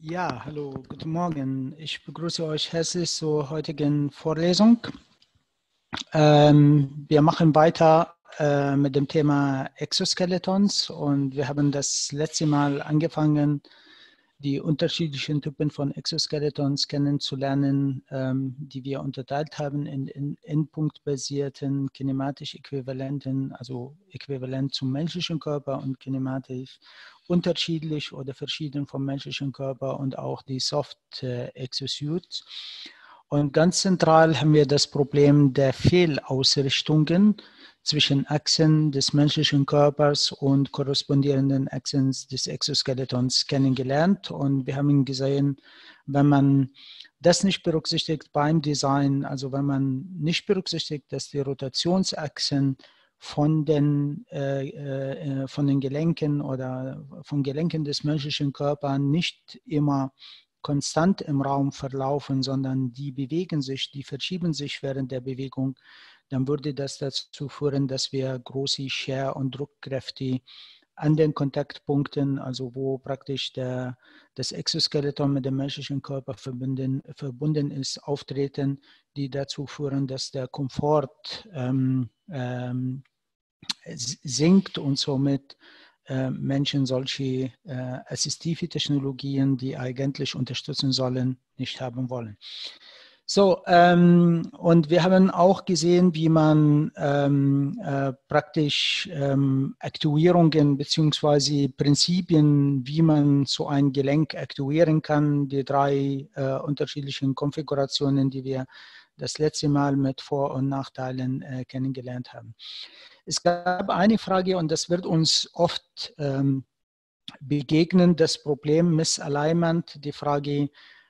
Ja, hallo, guten Morgen. Ich begrüße euch herzlich zur heutigen Vorlesung. Wir machen weiter mit dem Thema Exoskeletons und wir haben das letzte Mal angefangen, die unterschiedlichen Typen von Exoskeletons kennenzulernen, die wir unterteilt haben in endpunktbasierten, kinematisch äquivalenten, also äquivalent zum menschlichen Körper und kinematisch unterschiedlich oder verschieden vom menschlichen Körper und auch die Soft Exosuits. Und ganz zentral haben wir das Problem der Fehlausrichtungen zwischen Achsen des menschlichen Körpers und korrespondierenden Achsen des Exoskeletons kennengelernt. Und wir haben gesehen, wenn man das nicht berücksichtigt beim Design, also wenn man nicht berücksichtigt, dass die Rotationsachsen von den Gelenken oder von Gelenken des menschlichen Körpers nicht immer konstant im Raum verlaufen, sondern die bewegen sich, die verschieben sich während der Bewegung, dann würde das dazu führen, dass wir große Scher- und Druckkräfte an den Kontaktpunkten, also wo praktisch das Exoskeleton mit dem menschlichen Körper verbunden ist, auftreten, die dazu führen, dass der Komfort sinkt und somit Menschen solche assistive Technologien, die eigentlich unterstützen sollen, nicht haben wollen. So, und wir haben auch gesehen, wie man praktisch Aktuierungen bzw. Prinzipien, wie man so ein Gelenk aktuieren kann, die drei unterschiedlichen Konfigurationen, die wir das letzte Mal mit Vor- und Nachteilen kennengelernt haben. Es gab eine Frage, und das wird uns oft begegnen, das Problem Misalignment, die Frage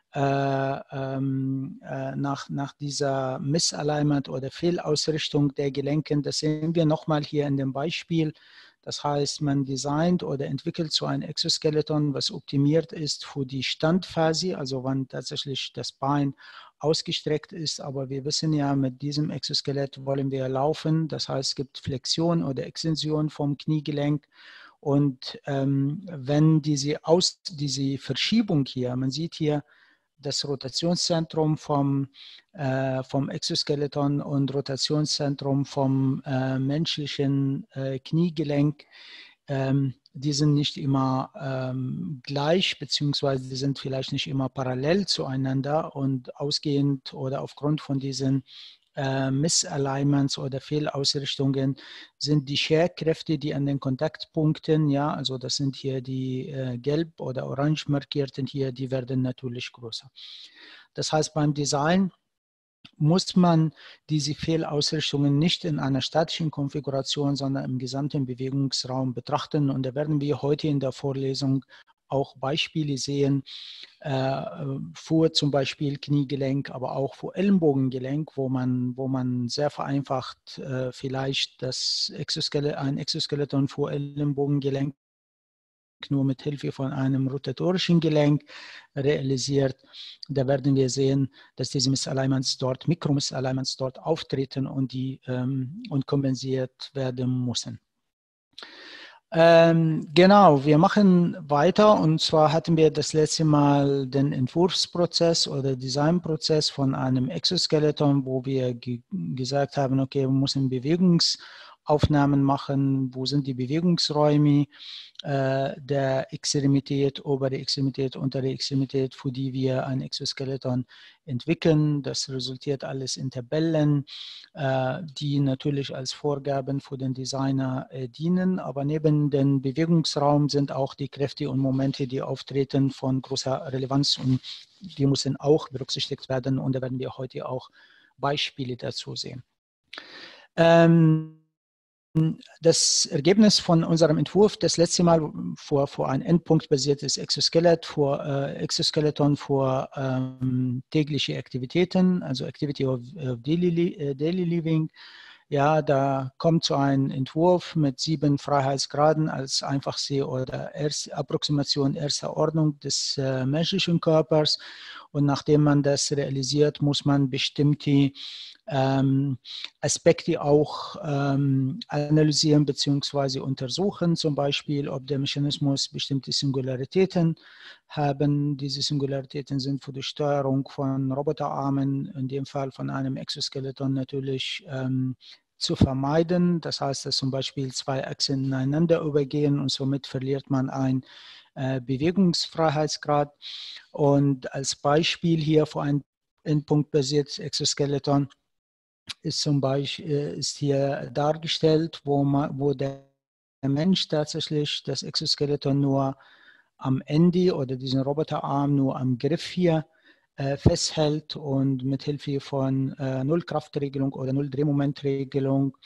nach dieser Misalignment oder Fehlausrichtung der Gelenken. Das sehen wir nochmal hier in dem Beispiel. Das heißt, man designt oder entwickelt so ein Exoskeleton, was optimiert ist für die Standphase, also wann tatsächlich das Bein ausgestreckt ist. Aber wir wissen ja, mit diesem Exoskelett wollen wir laufen. Das heißt, es gibt Flexion oder Extension vom Kniegelenk. Und wenn diese Verschiebung hier, man sieht hier das Rotationszentrum vom Exoskeleton und Rotationszentrum vom menschlichen Kniegelenk, die sind nicht immer gleich, beziehungsweise die sind vielleicht nicht immer parallel zueinander und ausgehend oder aufgrund von diesen Misalignments oder Fehlausrichtungen sind die Scherkräfte, die an den Kontaktpunkten, ja, also das sind hier die gelb oder orange markierten hier, die werden natürlich größer. Das heißt, beim Design muss man diese Fehlausrichtungen nicht in einer statischen Konfiguration, sondern im gesamten Bewegungsraum betrachten. Und da werden wir heute in der Vorlesung auch Beispiele sehen, für zum Beispiel Kniegelenk, aber auch für Ellenbogengelenk, wo man sehr vereinfacht vielleicht ein Exoskeleton für Ellenbogengelenk nur mit Hilfe von einem rotatorischen Gelenk realisiert. Da werden wir sehen, dass diese Misalignments dort, Mikromisalignments dort auftreten und die und kompensiert werden müssen. Genau, wir machen weiter, und zwar hatten wir das letzte Mal den Entwurfsprozess oder Designprozess von einem Exoskeleton, wo wir gesagt haben, okay, wir müssen Bewegungsaufnahmen machen, wo sind die Bewegungsräume der Extremität, obere Extremität, untere Extremität, für die wir ein Exoskeleton entwickeln. Das resultiert alles in Tabellen, die natürlich als Vorgaben für den Designer dienen, aber neben dem Bewegungsraum sind auch die Kräfte und Momente, die auftreten, von großer Relevanz, und die müssen auch berücksichtigt werden, und da werden wir heute auch Beispiele dazu sehen. Das Ergebnis von unserem Entwurf das letzte Mal vor ein endpunktbasiertes Exoskeleton für tägliche Aktivitäten, also Activity of Daily Living. Ja, da kommt so ein Entwurf mit 7 Freiheitsgraden als einfachste oder Approximation erster Ordnung des menschlichen Körpers. Und nachdem man das realisiert, muss man bestimmte Aspekte auch analysieren bzw. untersuchen, zum Beispiel, ob der Mechanismus bestimmte Singularitäten haben. Diese Singularitäten sind für die Steuerung von Roboterarmen, in dem Fall von einem Exoskeleton natürlich zu vermeiden. Das heißt, dass zum Beispiel zwei Achsen ineinander übergehen und somit verliert man einen Bewegungsfreiheitsgrad. Und als Beispiel hier für ein endpunktbasiertes Exoskeleton ist zum Beispiel ist hier dargestellt, wo der Mensch tatsächlich das Exoskeleton nur am Ende oder diesen Roboterarm nur am Griff hier festhält und mit Hilfe von Nullkraftregelung oder Nulldrehmomentregelung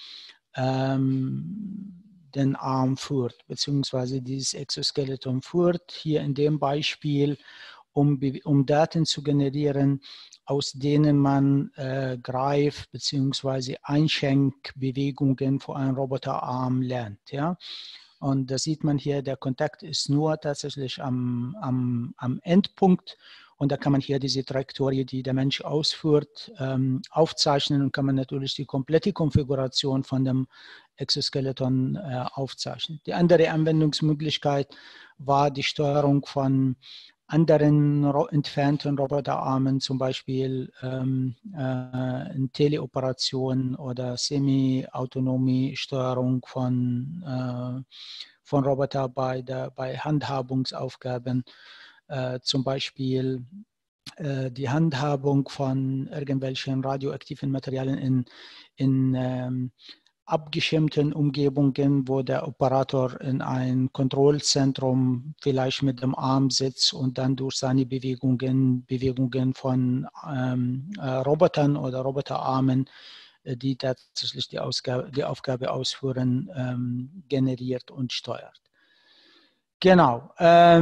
den Arm führt, beziehungsweise dieses Exoskeleton führt. Hier in dem Beispiel, um Daten zu generieren, aus denen man Greif- bzw. Einschenkbewegungen für einen Roboterarm lernt. Ja? Und da sieht man hier, der Kontakt ist nur tatsächlich am Endpunkt. Und da kann man hier diese Trajektorie, die der Mensch ausführt, aufzeichnen und kann man natürlich die komplette Konfiguration von dem Exoskeleton aufzeichnen. Die andere Anwendungsmöglichkeit war die Steuerung von anderen entfernten Roboterarmen, zum Beispiel in Teleoperationen oder semi-autonome Steuerung von Robotern bei Handhabungsaufgaben, zum Beispiel die Handhabung von irgendwelchen radioaktiven Materialien in abgeschirmten Umgebungen, wo der Operator in ein Kontrollzentrum vielleicht mit dem Arm sitzt und dann durch seine Bewegungen von Robotern oder Roboterarmen, die tatsächlich die Aufgabe ausführen, generiert und steuert. Genau.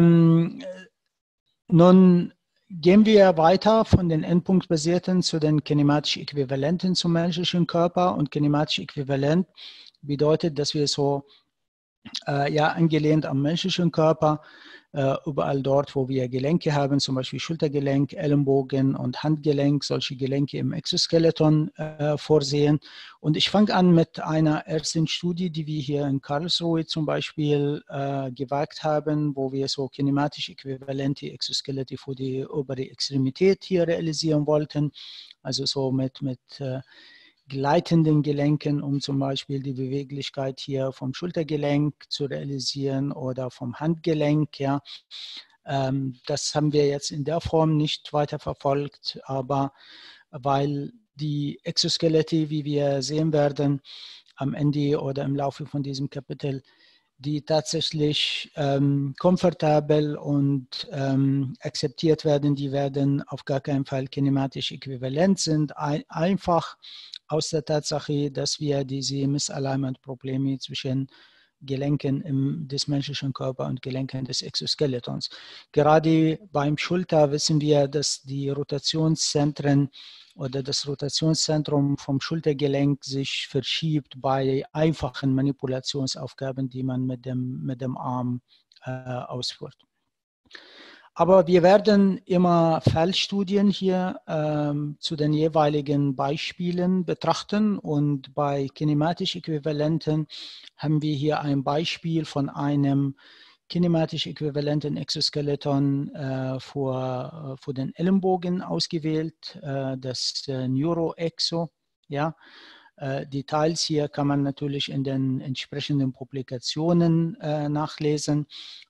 Nun gehen wir weiter von den endpunktbasierten zu den kinematischen Äquivalenten zum menschlichen Körper. Und kinematisch äquivalent bedeutet, dass wir so angelehnt am menschlichen Körper, überall dort, wo wir Gelenke haben, zum Beispiel Schultergelenk, Ellenbogen und Handgelenk, solche Gelenke im Exoskeleton vorsehen. Und ich fange an mit einer ersten Studie, die wir hier in Karlsruhe zum Beispiel gewagt haben, wo wir so kinematisch äquivalente Exoskelette für die obere Extremität hier realisieren wollten. Also so mit gleitenden Gelenken, um zum Beispiel die Beweglichkeit hier vom Schultergelenk zu realisieren oder vom Handgelenk. Ja. Das haben wir jetzt in der Form nicht weiter verfolgt, aber weil die Exoskelette, wie wir sehen werden, am Ende oder im Laufe von diesem Kapitel, die tatsächlich komfortabel und akzeptiert werden, die werden auf gar keinen Fall kinematisch äquivalent sind, einfach aus der Tatsache, dass wir diese Misalignment-Probleme zwischen Gelenken des menschlichen Körpers und Gelenken des Exoskeletons. Gerade beim Schulter wissen wir, dass die Rotationszentren oder das Rotationszentrum vom Schultergelenk sich verschiebt bei einfachen Manipulationsaufgaben, die man mit dem Arm ausführt. Aber wir werden immer Fallstudien hier zu den jeweiligen Beispielen betrachten und bei kinematisch Äquivalenten haben wir hier ein Beispiel von einem kinematisch äquivalenten Exoskeleton für den Ellenbogen ausgewählt, das NeuroExo. Ja. Details hier kann man natürlich in den entsprechenden Publikationen nachlesen,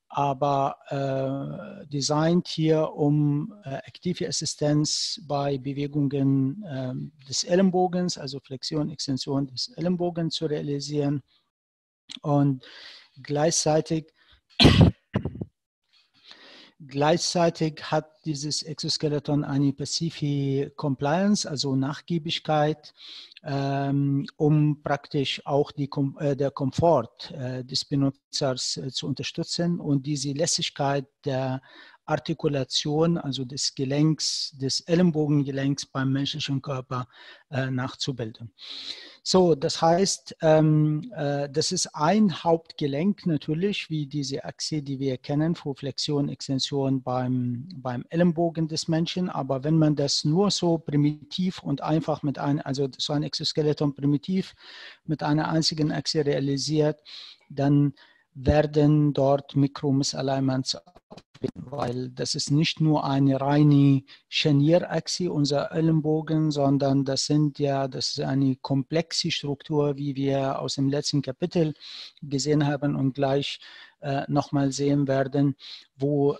aber designt hier, um aktive Assistenz bei Bewegungen des Ellenbogens, also Flexion, Extension des Ellenbogens zu realisieren und gleichzeitig hat dieses Exoskeleton eine Passive Compliance, also Nachgiebigkeit, um praktisch auch der Komfort des Benutzers zu unterstützen und diese Lässigkeit der Artikulation, also des Gelenks, des Ellenbogengelenks beim menschlichen Körper nachzubilden. So, das heißt, das ist ein Hauptgelenk natürlich, wie diese Achse, die wir kennen, für Flexion, Extension beim Ellenbogen des Menschen. Aber wenn man das nur so primitiv und einfach mit also so ein Exoskeleton primitiv mit einer einzigen Achse realisiert, dann werden dort Mikromisalignments auftreten, weil das ist nicht nur eine reine Scharnierachse, unser Ellenbogen, sondern das ist eine komplexe Struktur, wie wir aus dem letzten Kapitel gesehen haben und gleich nochmal sehen werden, wo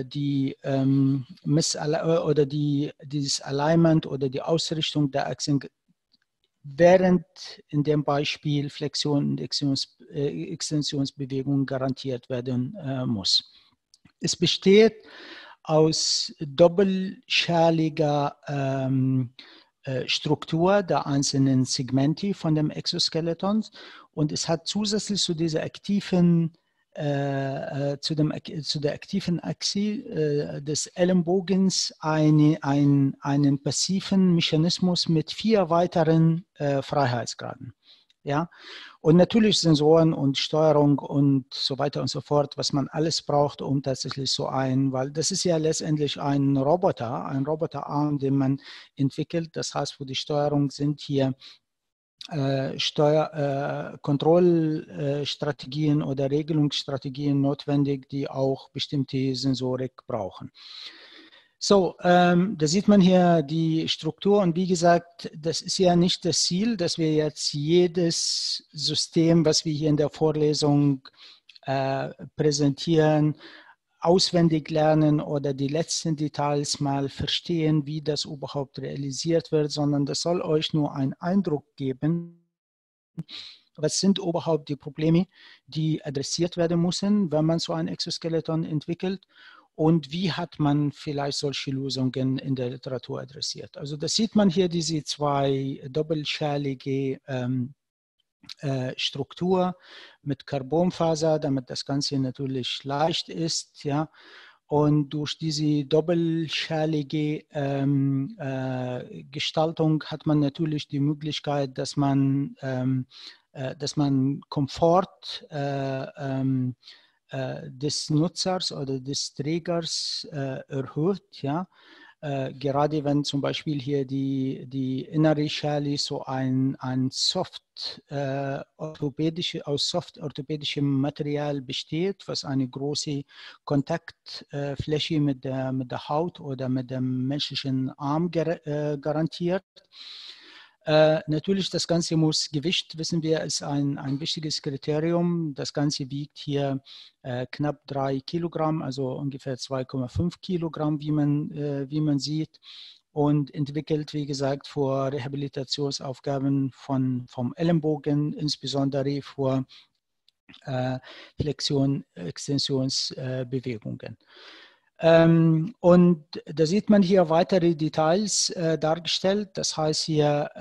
dieses Alignment oder die Ausrichtung der Achsen während in dem Beispiel Flexion und Extensionsbewegung garantiert werden muss. Es besteht aus doppelschaliger Struktur der einzelnen Segmente von dem Exoskeleton und es hat zusätzlich zu dieser aktiven zu der aktiven Achse des Ellenbogens einen passiven Mechanismus mit 4 weiteren Freiheitsgraden. Ja? Und natürlich Sensoren und Steuerung und so weiter und so fort, was man alles braucht, um tatsächlich weil das ist ja letztendlich ein Roboterarm, den man entwickelt. Das heißt, für die Steuerung sind hier Kontrollstrategien oder Regelungsstrategien notwendig, die auch bestimmte Sensorik brauchen. So, da sieht man hier die Struktur und wie gesagt, das ist ja nicht das Ziel, dass wir jetzt jedes System, was wir hier in der Vorlesung präsentieren, auswendig lernen oder die letzten Details mal verstehen, wie das überhaupt realisiert wird, sondern das soll euch nur einen Eindruck geben, was sind überhaupt die Probleme, die adressiert werden müssen, wenn man so ein Exoskeleton entwickelt und wie hat man vielleicht solche Lösungen in der Literatur adressiert. Also das sieht man hier, diese 2 doppelschalige Struktur mit Carbonfaser, damit das Ganze natürlich leicht ist, ja. Und durch diese doppelschalige Gestaltung hat man natürlich die Möglichkeit, dass man Komfort des Nutzers oder des Trägers erhöht, ja. Gerade wenn zum Beispiel hier die innere Schale so aus soft orthopädischem Material besteht, was eine große Kontaktfläche mit der Haut oder mit dem menschlichen Arm garantiert. Natürlich, das Ganze muss, Gewicht, wissen wir, ist ein wichtiges Kriterium. Das Ganze wiegt hier knapp 3 Kilogramm, also ungefähr 2,5 Kilogramm, wie man sieht. Und entwickelt, wie gesagt, für Rehabilitationsaufgaben vom Ellenbogen, insbesondere für Flexion, Extensionsbewegungen. Und da sieht man hier weitere Details dargestellt. Das heißt hier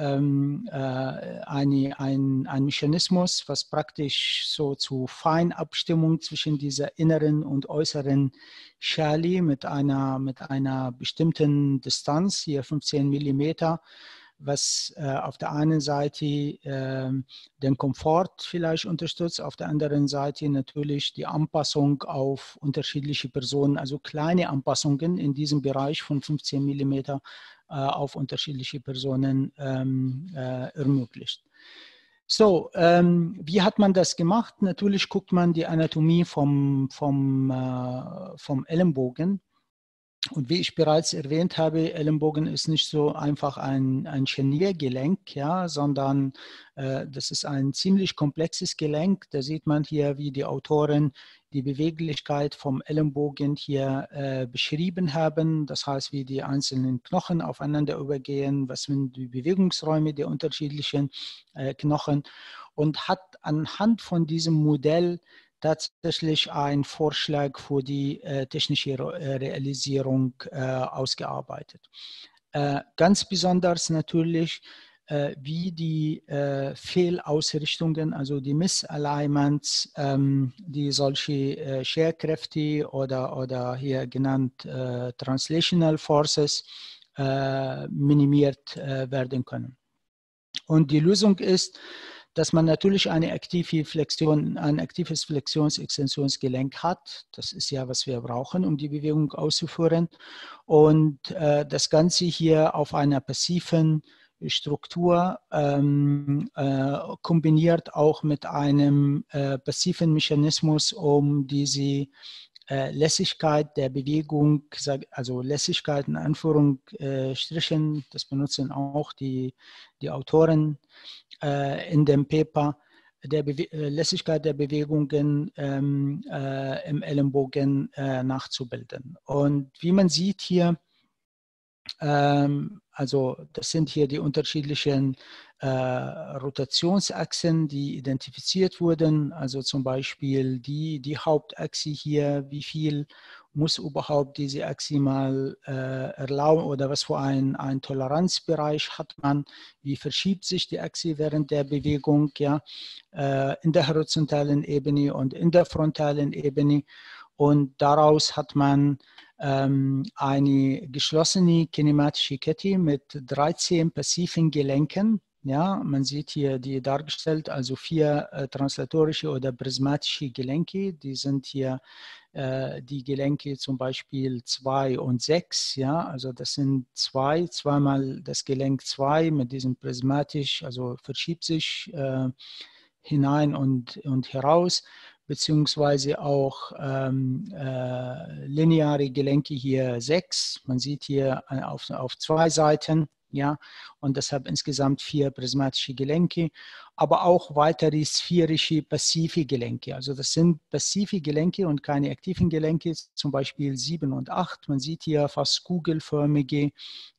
ein Mechanismus, was praktisch so zu Feinabstimmung zwischen dieser inneren und äußeren Schale mit einer bestimmten Distanz, hier 15 Millimeter, was auf der einen Seite den Komfort vielleicht unterstützt, auf der anderen Seite natürlich die Anpassung auf unterschiedliche Personen, also kleine Anpassungen in diesem Bereich von 15 mm auf unterschiedliche Personen ermöglicht. So, wie hat man das gemacht? Natürlich guckt man die Anatomie vom Ellenbogen. Und wie ich bereits erwähnt habe, Ellenbogen ist nicht so einfach ein Scharniergelenk, ja, sondern das ist ein ziemlich komplexes Gelenk. Da sieht man hier, wie die Autoren die Beweglichkeit vom Ellenbogen hier beschrieben haben. Das heißt, wie die einzelnen Knochen aufeinander übergehen, was sind die Bewegungsräume der unterschiedlichen Knochen und hat anhand von diesem Modell tatsächlich einen Vorschlag für die technische Realisierung ausgearbeitet. Ganz besonders natürlich wie die Fehlausrichtungen, also die Misalignments, die solche Scherkräfte oder hier genannt Translational Forces minimiert werden können. Und die Lösung ist, dass man natürlich eine aktive Flexion, ein aktives Flexions-Extensionsgelenk hat. Das ist ja, was wir brauchen, um die Bewegung auszuführen. Und das Ganze hier auf einer passiven Struktur kombiniert auch mit einem passiven Mechanismus, um diese Lässigkeit der Bewegung, also Lässigkeit in Anführungsstrichen, das benutzen auch die Autoren in dem Paper, der Lässigkeit der Bewegungen im Ellenbogen nachzubilden. Und wie man sieht hier, also das sind hier die unterschiedlichen Rotationsachsen, die identifiziert wurden. Also zum Beispiel die Hauptachse hier, wie viel muss überhaupt diese Achse mal erlauben oder was für ein Toleranzbereich hat man, wie verschiebt sich die Achse während der Bewegung, ja, in der horizontalen Ebene und in der frontalen Ebene. Und daraus hat man eine geschlossene kinematische Kette mit 13 passiven Gelenken. Ja, man sieht hier die dargestellt, also 4 translatorische oder prismatische Gelenke. Die sind hier die Gelenke zum Beispiel 2 und 6. Ja, also das sind zweimal das Gelenk 2 mit diesem prismatisch, also verschiebt sich hinein und heraus, beziehungsweise auch lineare Gelenke hier 6. Man sieht hier auf 2 Seiten, ja, und deshalb insgesamt 4 prismatische Gelenke, aber auch weitere sphärische passive Gelenke. Also das sind passive Gelenke und keine aktiven Gelenke, zum Beispiel 7 und 8. Man sieht hier fast kugelförmige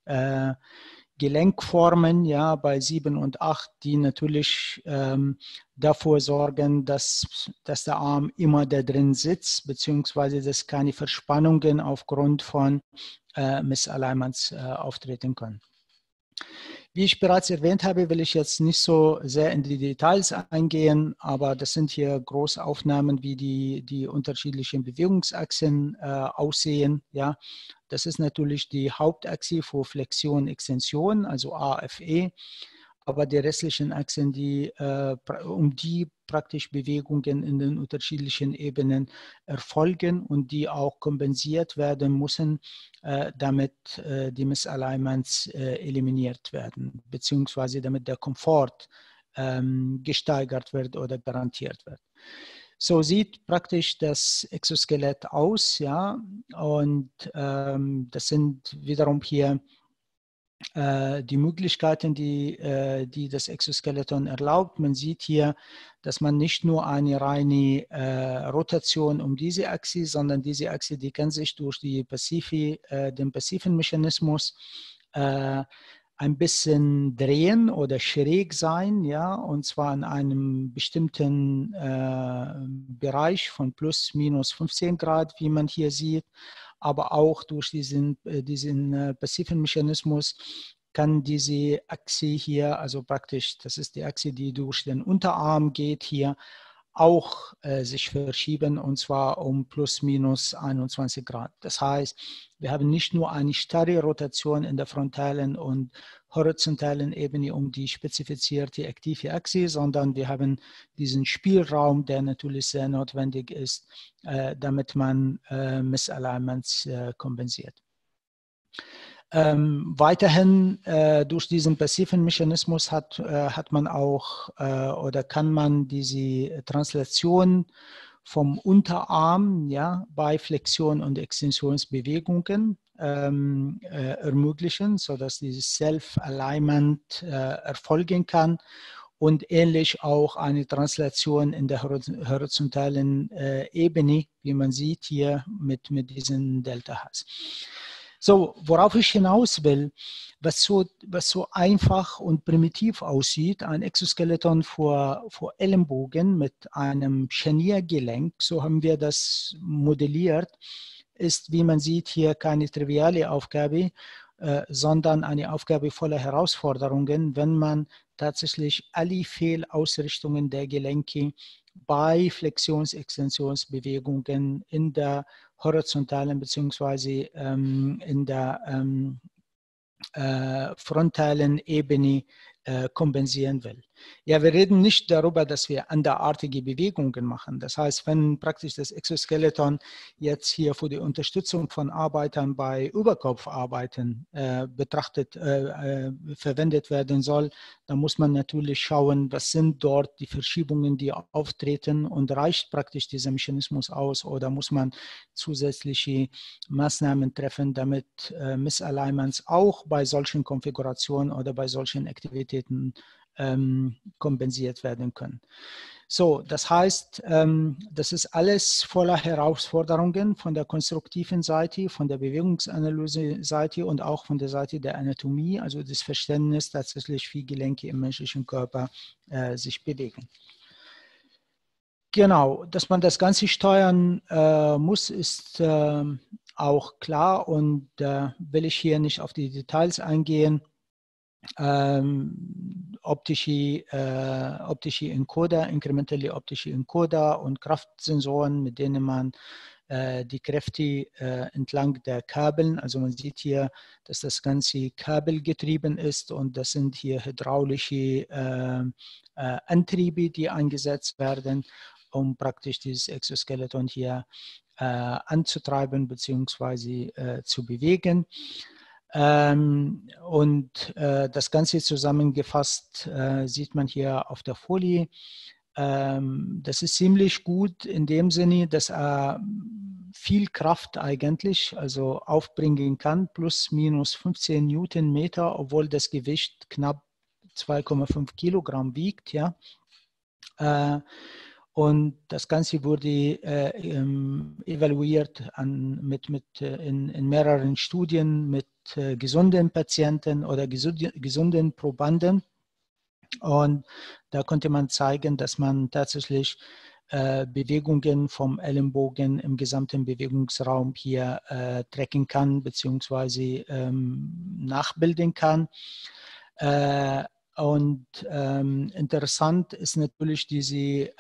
Gelenkformen, ja, bei 7 und 8, die natürlich dafür sorgen, dass der Arm immer da drin sitzt, beziehungsweise dass keine Verspannungen aufgrund von Misalignments auftreten können. Wie ich bereits erwähnt habe, will ich jetzt nicht so sehr in die Details eingehen, aber das sind hier Großaufnahmen, wie die unterschiedlichen Bewegungsachsen aussehen. Ja, das ist natürlich die Hauptachse für Flexion, Extension, also AFE. Aber die restlichen Achsen, um die praktisch Bewegungen in den unterschiedlichen Ebenen erfolgen und die auch kompensiert werden müssen, damit die Misalignments eliminiert werden, beziehungsweise damit der Komfort gesteigert wird oder garantiert wird. So sieht praktisch das Exoskelett aus, ja, und das sind wiederum hier die Möglichkeiten, die das Exoskeleton erlaubt. Man sieht hier, dass man nicht nur eine reine Rotation um diese Achse, sondern diese Achse, die kann sich durch den passiven Mechanismus ein bisschen drehen oder schräg sein, ja, und zwar in einem bestimmten Bereich von plus minus 15 Grad, wie man hier sieht. Aber auch durch diesen passiven Mechanismus kann diese Achse hier, also praktisch, das ist die Achse, die durch den Unterarm geht hier, auch sich verschieben, und zwar um plus minus 21 Grad. Das heißt, wir haben nicht nur eine starre Rotation in der frontalen und horizontalen Ebene um die spezifizierte aktive Achse, sondern wir haben diesen Spielraum, der natürlich sehr notwendig ist, damit man Misalignments kompensiert. Weiterhin durch diesen passiven Mechanismus hat man auch oder kann man diese Translation vom Unterarm, ja, bei Flexion- und Extensionsbewegungen ermöglichen, sodass dieses Self-Alignment erfolgen kann, und ähnlich auch eine Translation in der horizontalen Ebene, wie man sieht hier mit diesen Delta-Hs. So, worauf ich hinaus will, was so einfach und primitiv aussieht, ein Exoskeleton vor Ellenbogen mit einem Scharniergelenk, so haben wir das modelliert, ist, wie man sieht, hier keine triviale Aufgabe. sondern eine Aufgabe voller Herausforderungen, wenn man tatsächlich alle Fehlausrichtungen der Gelenke bei Flexions-Extensionsbewegungen in der horizontalen bzw. In der frontalen Ebene kompensieren will. Ja, wir reden nicht darüber, dass wir anderartige Bewegungen machen. Das heißt, wenn praktisch das Exoskeleton jetzt hier für die Unterstützung von Arbeitern bei Überkopfarbeiten verwendet werden soll, dann muss man natürlich schauen, was sind dort die Verschiebungen, die auftreten, und reicht praktisch dieser Mechanismus aus, oder muss man zusätzliche Maßnahmen treffen, damit Misalignments auch bei solchen Konfigurationen oder bei solchen Aktivitäten kompensiert werden können. So, das heißt, das ist alles voller Herausforderungen von der konstruktiven Seite, von der Bewegungsanalyse-Seite und auch von der Seite der Anatomie, also das Verständnis tatsächlich, wie Gelenke im menschlichen Körper sich bewegen. Genau, dass man das Ganze steuern muss, ist auch klar, und will ich hier nicht auf die Details eingehen. Optische Encoder, inkrementelle optische Encoder und Kraftsensoren, mit denen man die Kräfte entlang der Kabeln, also man sieht hier, dass das Ganze kabelgetrieben ist, und das sind hier hydraulische Antriebe, die eingesetzt werden, um praktisch dieses Exoskeleton hier anzutreiben bzw. zu bewegen. Das Ganze zusammengefasst sieht man hier auf der Folie. Das ist ziemlich gut in dem Sinne, dass er viel Kraft eigentlich also aufbringen kann, plus minus 15 Newtonmeter, obwohl das Gewicht knapp 2,5 Kilogramm wiegt. Ja. Und das Ganze wurde evaluiert in mehreren Studien mit gesunden Patienten oder gesunden Probanden. Und da konnte man zeigen, dass man tatsächlich Bewegungen vom Ellenbogen im gesamten Bewegungsraum hier tracken kann bzw. nachbilden kann. Interessant ist natürlich diese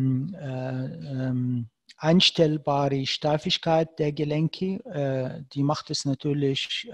einstellbare Steifigkeit der Gelenke. Die macht es natürlich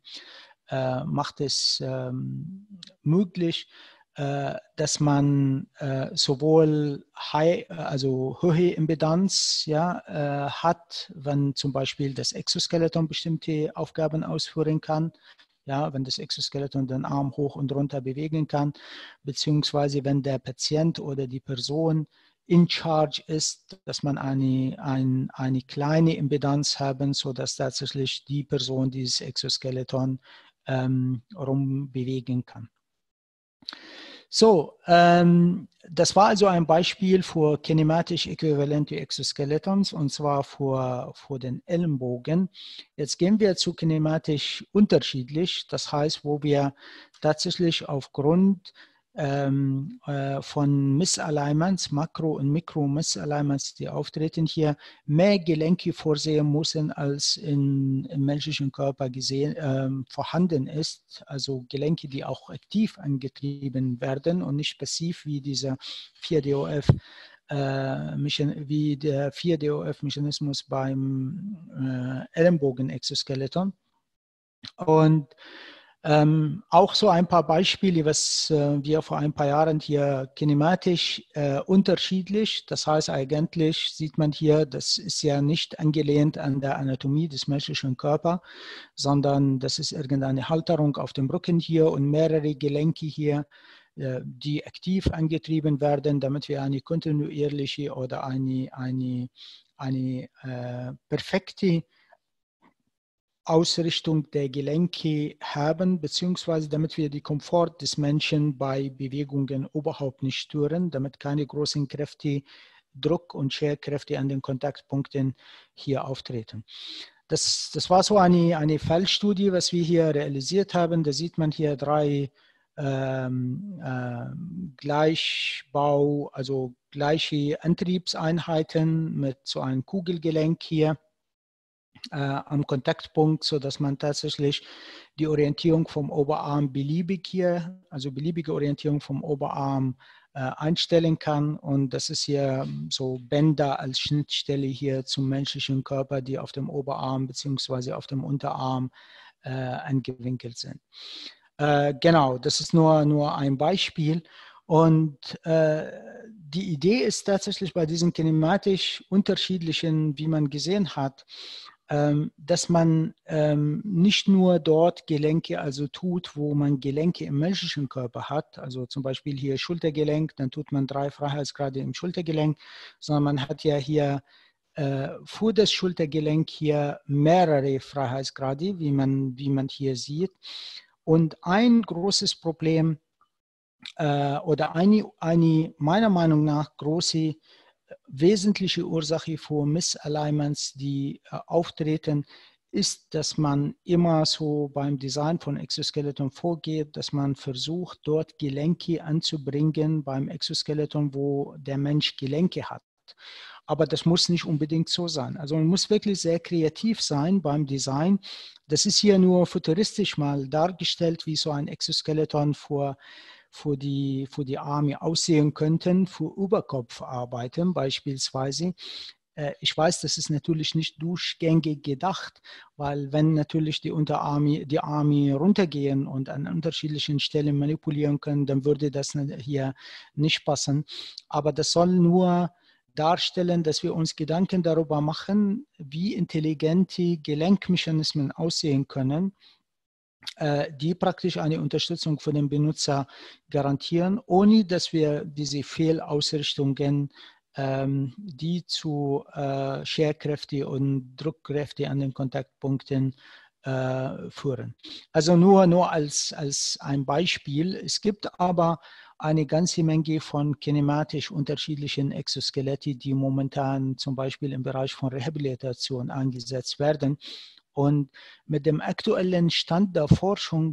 möglich, dass man sowohl hohe Impedanz hat, wenn zum Beispiel das Exoskeleton bestimmte Aufgaben ausführen kann. Ja, wenn das Exoskeleton den Arm hoch und runter bewegen kann, beziehungsweise wenn der Patient oder die Person in charge ist, dass man eine kleine Impedanz haben, sodass tatsächlich die Person dieses Exoskeleton rumbewegen kann. So, das war also ein Beispiel für kinematisch äquivalente Exoskeletons, und zwar für den Ellenbogen. Jetzt gehen wir zu kinematisch unterschiedlich, das heißt, wo wir tatsächlich aufgrund von Misalignments, Makro- und Mikro-Misalignments, die auftreten, hier mehr Gelenke vorsehen müssen, als im menschlichen Körper vorhanden ist. Also Gelenke, die auch aktiv angetrieben werden und nicht passiv wie dieser 4DOF. Wie der 4DOF-Mechanismus beim Ellenbogen-Exoskeleton. Und auch so ein paar Beispiele, was wir vor ein paar Jahren hier kinematisch unterschiedlich. Das heißt, eigentlich sieht man hier, das ist ja nicht angelehnt an der Anatomie des menschlichen Körpers, sondern das ist irgendeine Halterung auf dem Rücken hier und mehrere Gelenke hier, die aktiv angetrieben werden, damit wir eine kontinuierliche oder eine perfekte Ausrichtung der Gelenke haben, beziehungsweise damit wir die Komfort des Menschen bei Bewegungen überhaupt nicht stören, damit keine großen Kräfte, Druck- und Scherkräfte an den Kontaktpunkten hier auftreten. Das war so eine Fallstudie, was wir hier realisiert haben. Da sieht man hier 3 Gleichbau, also gleiche Antriebseinheiten mit so einem Kugelgelenk hier. am Kontaktpunkt, sodass man tatsächlich die Orientierung vom Oberarm beliebige Orientierung vom Oberarm einstellen kann. Und das ist hier so Bänder als Schnittstelle hier zum menschlichen Körper, die auf dem Oberarm bzw. auf dem Unterarm angewinkelt sind. Genau, das ist nur ein Beispiel. Und die Idee ist tatsächlich bei diesen kinematisch unterschiedlichen, wie man gesehen hat, dass man nicht nur dort Gelenke also tut, wo man Gelenke im menschlichen Körper hat, also zum Beispiel hier Schultergelenk, dann tut man 3 Freiheitsgrade im Schultergelenk, sondern man hat ja hier für das Schultergelenk hier mehrere Freiheitsgrade, wie man hier sieht. Und ein großes Problem oder eine meiner Meinung nach große wesentliche Ursache für Misalignments, die auftreten, ist, dass man immer so beim Design von Exoskeleton vorgeht, dass man versucht, dort Gelenke anzubringen beim Exoskeleton, wo der Mensch Gelenke hat. Aber das muss nicht unbedingt so sein. Also man muss wirklich sehr kreativ sein beim Design. Das ist hier nur futuristisch mal dargestellt, wie so ein Exoskeleton für die Arme aussehen könnten, für Überkopfarbeiten beispielsweise. Ich weiß, das ist natürlich nicht durchgängig gedacht, weil wenn natürlich die Arme runtergehen und an unterschiedlichen Stellen manipulieren können, dann würde das hier nicht passen. Aber das soll nur darstellen, dass wir uns Gedanken darüber machen, wie intelligente Gelenkmechanismen aussehen können, die praktisch eine Unterstützung für den Benutzer garantieren, ohne dass wir diese Fehlausrichtungen, die zu Scherkräfte und Druckkräfte an den Kontaktpunkten führen. Also nur als ein Beispiel. Es gibt aber eine ganze Menge von kinematisch unterschiedlichen Exoskelette, die momentan zum Beispiel im Bereich von Rehabilitation eingesetzt werden. Und mit dem aktuellen Stand der Forschung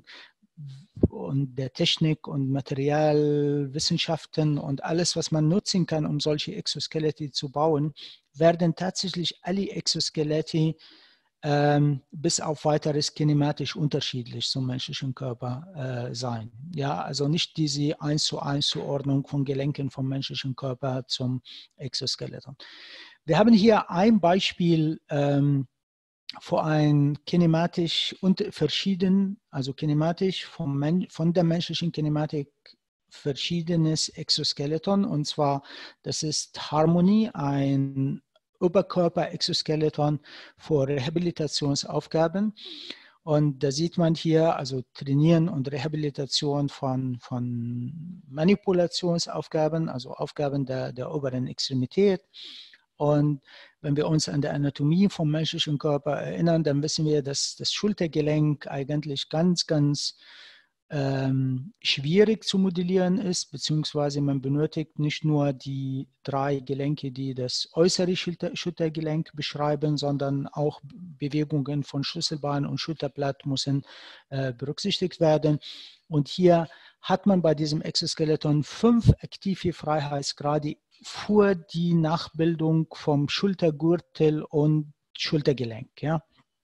und der Technik und Materialwissenschaften und alles, was man nutzen kann, um solche Exoskelette zu bauen, werden tatsächlich alle Exoskelette bis auf weiteres kinematisch unterschiedlich zum menschlichen Körper sein. Ja, also nicht diese 1:1 Zuordnung von Gelenken vom menschlichen Körper zum Exoskeleton. Wir haben hier ein Beispiel für ein kinematisch und verschieden, also kinematisch von der menschlichen Kinematik verschiedenes Exoskeleton, und zwar das ist Harmony, ein Oberkörper-Exoskeleton für Rehabilitationsaufgaben. Und da sieht man hier also Trainieren und Rehabilitation von Manipulationsaufgaben, also Aufgaben der oberen Extremität. Und wenn wir uns an die Anatomie vom menschlichen Körper erinnern, dann wissen wir, dass das Schultergelenk eigentlich ganz schwierig zu modellieren ist, beziehungsweise man benötigt nicht nur die 3 Gelenke, die das äußere Schultergelenk beschreiben, sondern auch Bewegungen von Schlüsselbein und Schulterblatt müssen berücksichtigt werden. Und hier hat man bei diesem Exoskeleton 5 aktive Freiheitsgrade für die Nachbildung vom Schultergürtel und Schultergelenk. Ja.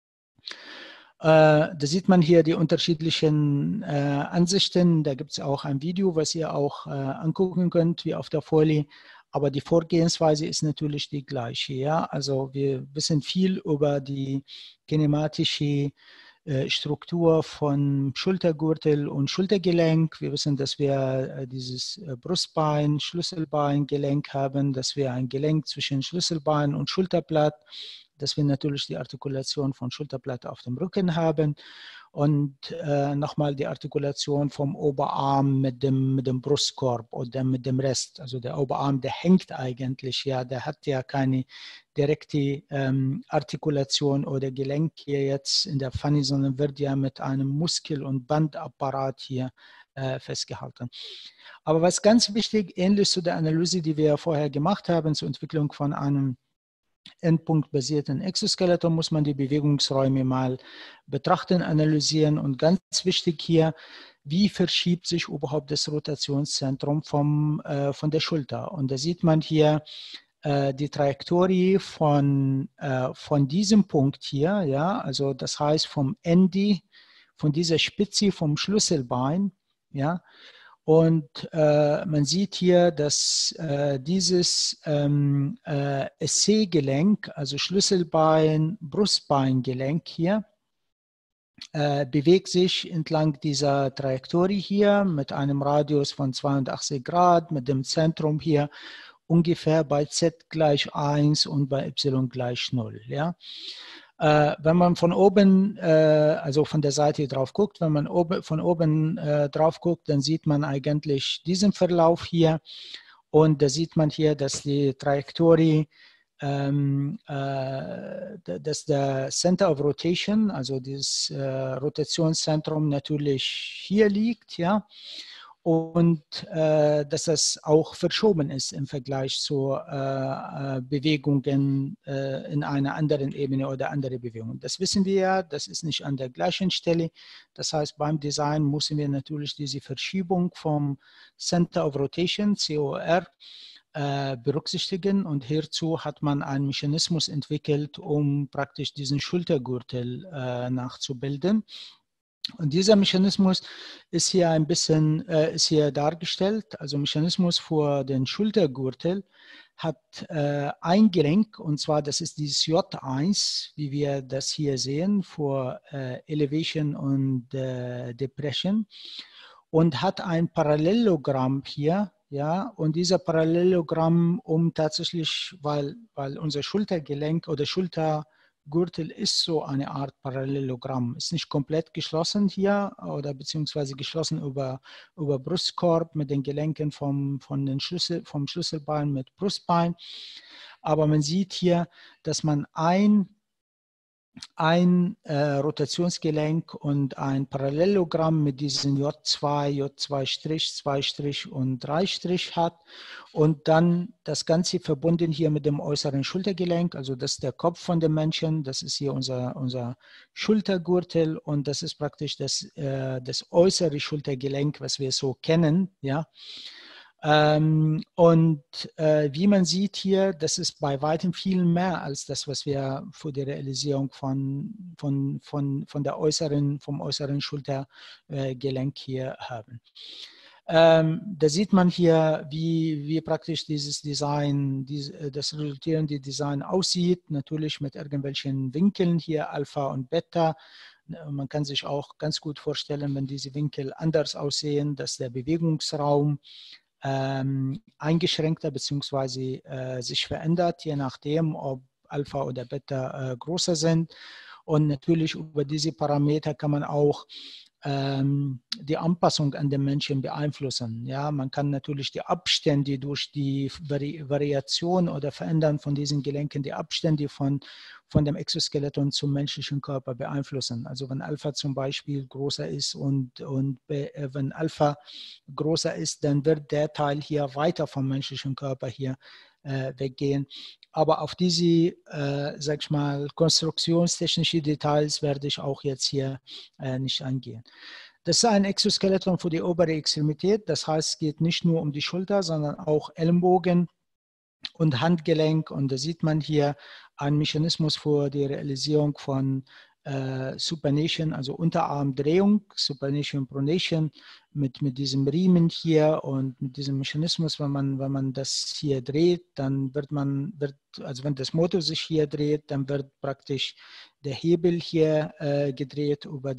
Da sieht man hier die unterschiedlichen Ansichten. Da gibt es auch ein Video, was ihr auch angucken könnt, wie auf der Folie. Aber die Vorgehensweise ist natürlich die gleiche. Ja? Also wir wissen viel über die kinematische Struktur von Schultergürtel und Schultergelenk. Wir wissen, dass wir dieses Brustbein, Schlüsselbeingelenk haben, dass wir ein Gelenk zwischen Schlüsselbein und Schulterblatt, dass wir natürlich die Artikulation von Schulterblatt auf dem Rücken haben und nochmal die Artikulation vom Oberarm mit dem Brustkorb oder mit dem Rest. Also der Oberarm, der hängt eigentlich, ja, der hat ja keine direkte Artikulation oder Gelenk hier jetzt in der Pfanne, sondern wird ja mit einem Muskel- und Bandapparat hier festgehalten. Aber was ganz wichtig, ähnlich zu der Analyse, die wir vorher gemacht haben, zur Entwicklung von einem endpunktbasierten Exoskeleton, muss man die Bewegungsräume mal betrachten, analysieren und ganz wichtig hier, wie verschiebt sich überhaupt das Rotationszentrum von der Schulter. Und da sieht man hier die Trajektorie von diesem Punkt hier, ja, also das heißt vom Ende, von dieser Spitze vom Schlüsselbein, ja, und man sieht hier, dass dieses SC-Gelenk, also Schlüsselbein, Brustbeingelenk hier, bewegt sich entlang dieser Trajektorie hier mit einem Radius von 82 Grad, mit dem Zentrum hier ungefähr bei z gleich 1 und bei y gleich 0. Ja? Wenn man von oben, also von der Seite drauf guckt, wenn man von oben drauf guckt, dann sieht man eigentlich diesen Verlauf hier und da sieht man hier, dass die Trajektorie dass der Center of Rotation, also dieses Rotationszentrum natürlich hier liegt, ja, und dass das auch verschoben ist im Vergleich zu Bewegungen in einer anderen Ebene oder andere Bewegungen. Das wissen wir ja, das ist nicht an der gleichen Stelle. Das heißt, beim Design müssen wir natürlich diese Verschiebung vom Center of Rotation, COR, berücksichtigen, und hierzu hat man einen Mechanismus entwickelt, um praktisch diesen Schultergürtel nachzubilden. Und dieser Mechanismus ist hier ein bisschen ist hier dargestellt. Also Mechanismus für den Schultergürtel hat ein Gelenk, und zwar das ist dieses J1, wie wir das hier sehen, für Elevation und Depression, und hat ein Parallelogramm hier, ja, und dieser Parallelogramm, um tatsächlich, weil unser Schultergelenk oder Schultergürtel ist so eine Art Parallelogramm, ist nicht komplett geschlossen hier oder beziehungsweise geschlossen über Brustkorb mit den Gelenken vom Schlüsselbein mit Brustbein, aber man sieht hier, dass man ein Rotationsgelenk und ein Parallelogramm mit diesen J2, J2', 2' und 3' hat, und dann das Ganze verbunden hier mit dem äußeren Schultergelenk, also das ist der Kopf von dem Menschen, das ist hier unser Schultergürtel, und das ist praktisch das äußere Schultergelenk, was wir so kennen, ja. Wie man sieht hier, das ist bei weitem viel mehr als das, was wir für die Realisierung vom äußeren Schultergelenk hier haben. Da sieht man hier, wie praktisch dieses Design, das resultierende Design aussieht, natürlich mit irgendwelchen Winkeln hier, Alpha und Beta. Man kann sich auch ganz gut vorstellen, wenn diese Winkel anders aussehen, dass der Bewegungsraum eingeschränkter bzw. sich verändert, je nachdem, ob Alpha oder Beta größer sind. Und natürlich über diese Parameter kann man auch die Anpassung an den Menschen beeinflussen. Ja, man kann natürlich die Abstände durch die Variation oder Verändern von diesen Gelenken, die Abstände von dem Exoskeleton zum menschlichen Körper beeinflussen. Also wenn Alpha zum Beispiel größer ist und wenn Alpha größer ist, dann wird der Teil hier weiter vom menschlichen Körper hier weggehen. Aber auf diese, sag ich mal, konstruktionstechnische Details werde ich auch jetzt hier nicht eingehen. Das ist ein Exoskeleton für die obere Extremität. Das heißt, es geht nicht nur um die Schulter, sondern auch Ellenbogen und Handgelenk. Und da sieht man hier einen Mechanismus für die Realisierung von Supination, also Unterarmdrehung, Supination Pronation, mit diesem Riemen hier und mit diesem Mechanismus. Wenn man das hier dreht, dann also wenn das Motor sich hier dreht, dann wird praktisch der Hebel hier gedreht über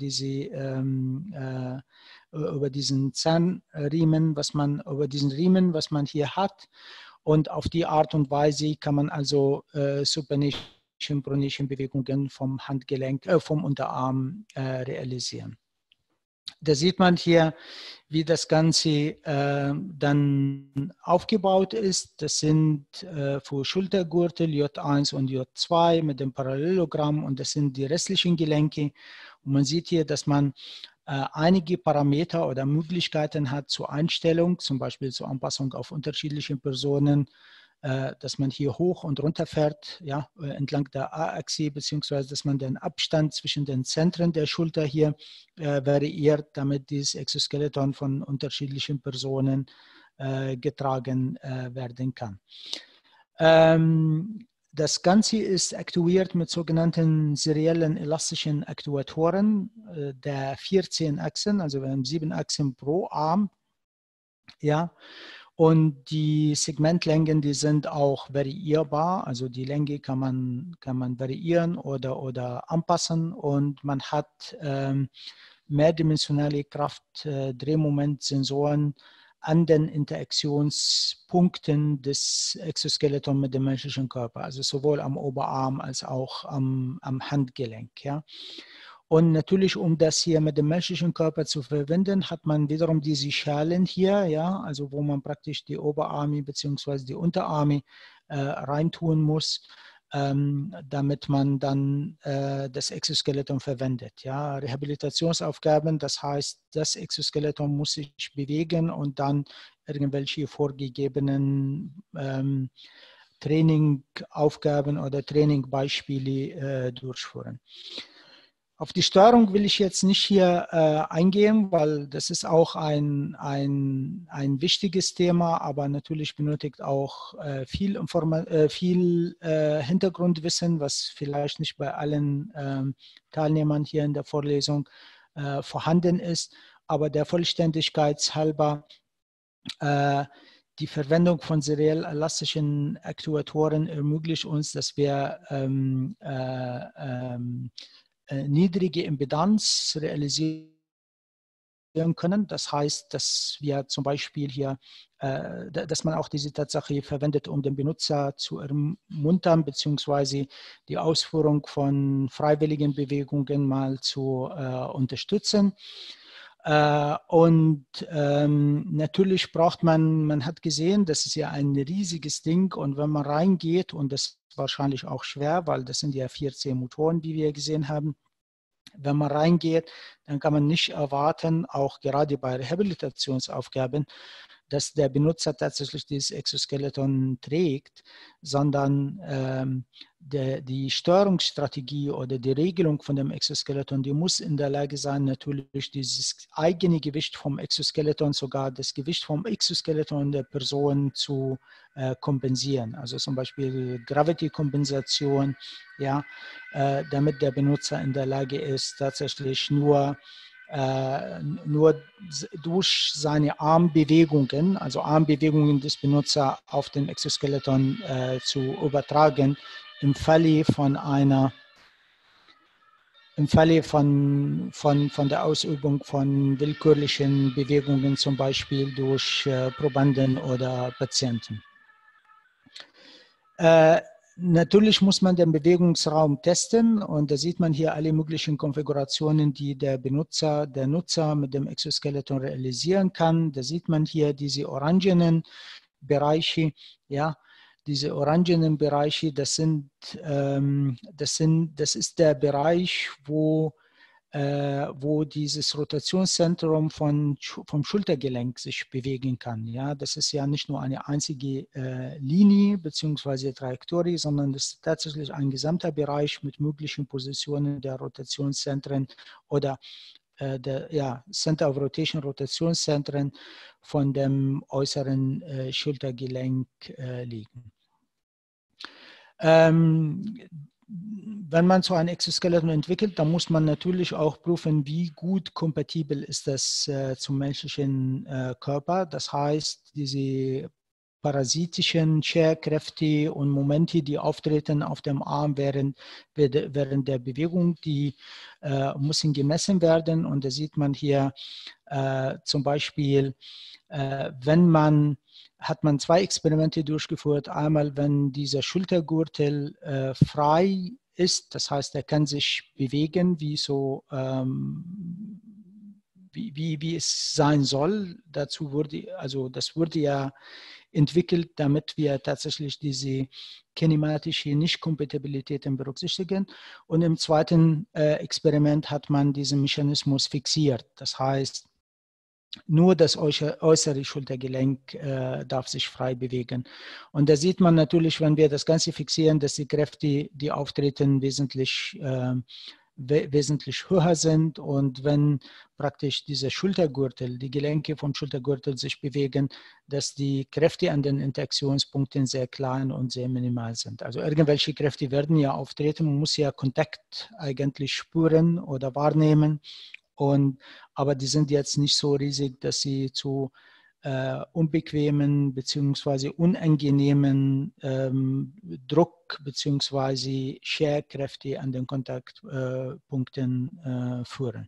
diesen Zahnriemen, über diesen Riemen, was man hier hat. Und auf die Art und Weise kann man also Supination, Pronation Bewegungen vom Handgelenk, vom Unterarm realisieren. Da sieht man hier, wie das Ganze dann aufgebaut ist. Das sind für Schultergürtel J1 und J2 mit dem Parallelogramm, und das sind die restlichen Gelenke. Und man sieht hier, dass man einige Parameter oder Möglichkeiten hat zur Einstellung, zum Beispiel zur Anpassung auf unterschiedliche Personen, dass man hier hoch und runter fährt, ja, entlang der A-Achse, beziehungsweise dass man den Abstand zwischen den Zentren der Schulter hier variiert, damit dieses Exoskeleton von unterschiedlichen Personen getragen werden kann. Das Ganze ist aktuiert mit sogenannten seriellen elastischen Aktuatoren der 14 Achsen, also wir haben 7 Achsen pro Arm. Ja, und die Segmentlängen, die sind auch variierbar, also die Länge kann man variieren oder anpassen, und man hat mehrdimensionale Kraft-Drehmomentsensoren an den Interaktionspunkten des Exoskeletons mit dem menschlichen Körper, also sowohl am Oberarm als auch am Handgelenk. Ja. Und natürlich, um das hier mit dem menschlichen Körper zu verwenden, hat man wiederum diese Schalen hier, ja, also wo man praktisch die Oberarme bzw. die Unterarme reintun muss, damit man dann das Exoskeleton verwendet. Ja. Rehabilitationsaufgaben, das heißt, das Exoskeleton muss sich bewegen und dann irgendwelche vorgegebenen Trainingaufgaben oder Trainingbeispiele durchführen. Auf die Steuerung will ich jetzt nicht hier eingehen, weil das ist auch ein wichtiges Thema, aber natürlich benötigt auch viel Hintergrundwissen, was vielleicht nicht bei allen Teilnehmern hier in der Vorlesung vorhanden ist. Aber der Vollständigkeit halber, die Verwendung von seriell elastischen Aktuatoren ermöglicht uns, dass wir niedrige Impedanz realisieren können. Das heißt, dass wir zum Beispiel hier, dass man auch diese Tatsache verwendet, um den Benutzer zu ermuntern, beziehungsweise die Ausführung von freiwilligen Bewegungen mal zu unterstützen. Natürlich braucht man hat gesehen, das ist ja ein riesiges Ding, und wenn man reingeht, und das ist wahrscheinlich auch schwer, weil das sind ja 14 Motoren, wie wir gesehen haben, wenn man reingeht, dann kann man nicht erwarten, auch gerade bei Rehabilitationsaufgaben, dass der Benutzer tatsächlich dieses Exoskeleton trägt, sondern die Steuerungsstrategie oder die Regelung von dem Exoskeleton, die muss in der Lage sein, natürlich dieses eigene Gewicht vom Exoskeleton, sogar das Gewicht vom Exoskeleton der Person zu kompensieren. Also zum Beispiel Gravity-Kompensation, ja, damit der Benutzer in der Lage ist, tatsächlich nur durch seine Armbewegungen, also Armbewegungen des Benutzers auf den Exoskeleton zu übertragen, im Falle von der Ausübung von willkürlichen Bewegungen, zum Beispiel durch Probanden oder Patienten. Natürlich muss man den Bewegungsraum testen, und da sieht man hier alle möglichen Konfigurationen, die der Nutzer mit dem Exoskeleton realisieren kann. Da sieht man hier diese orangenen Bereiche, ja, diese orangenen Bereiche, das ist der Bereich, wo dieses Rotationszentrum vom Schultergelenk sich bewegen kann. Ja, das ist ja nicht nur eine einzige Linie bzw. Trajektorie, sondern das ist tatsächlich ein gesamter Bereich mit möglichen Positionen der Rotationszentren oder Center of Rotation, Rotationszentren von dem äußeren Schultergelenk liegen. Wenn man so ein Exoskeleton entwickelt, dann muss man natürlich auch prüfen, wie gut kompatibel ist das zum menschlichen Körper. Das heißt, diese parasitischen Scherkräfte und Momente, die auftreten auf dem Arm während der Bewegung, die müssen gemessen werden. Und da sieht man hier zum Beispiel, hat man 2 Experimente durchgeführt. Einmal, wenn dieser Schultergürtel frei ist, das heißt, er kann sich bewegen, wie es sein soll. Das wurde ja entwickelt, damit wir tatsächlich diese kinematische Nicht-Kompatibilitäten berücksichtigen. Und im zweiten Experiment hat man diesen Mechanismus fixiert. Das heißt, nur das äußere Schultergelenk darf sich frei bewegen. Und da sieht man natürlich, wenn wir das Ganze fixieren, dass die Kräfte, die auftreten, wesentlich wesentlich höher sind, und wenn praktisch diese Schultergürtel, die Gelenke vom Schultergürtel sich bewegen, dass die Kräfte an den Interaktionspunkten sehr klein und sehr minimal sind. Also irgendwelche Kräfte werden ja auftreten, man muss ja Kontakt eigentlich spüren oder wahrnehmen, aber die sind jetzt nicht so riesig, dass sie zu unbequemen bzw. unangenehmen Druck bzw. Scherkräfte an den Kontaktpunkten führen.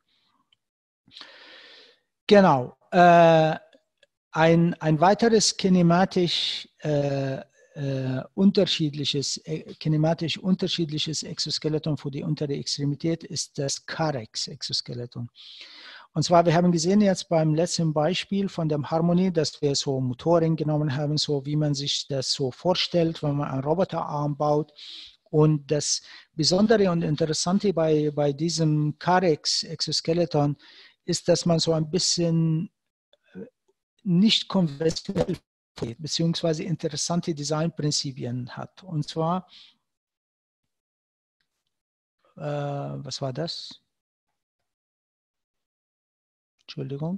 Genau. Ein weiteres kinematisch unterschiedliches Exoskeleton für die untere Extremität ist das Carex-Exoskeleton. Und zwar, wir haben gesehen jetzt beim letzten Beispiel von dem Harmony, dass wir so Motoren genommen haben, so wie man sich das so vorstellt, wenn man einen Roboterarm baut. Und das Besondere und Interessante bei diesem Carex-Exoskeleton ist, dass man so ein bisschen nicht konventionell beziehungsweise interessante Designprinzipien hat. Und zwar, was war das? Entschuldigung.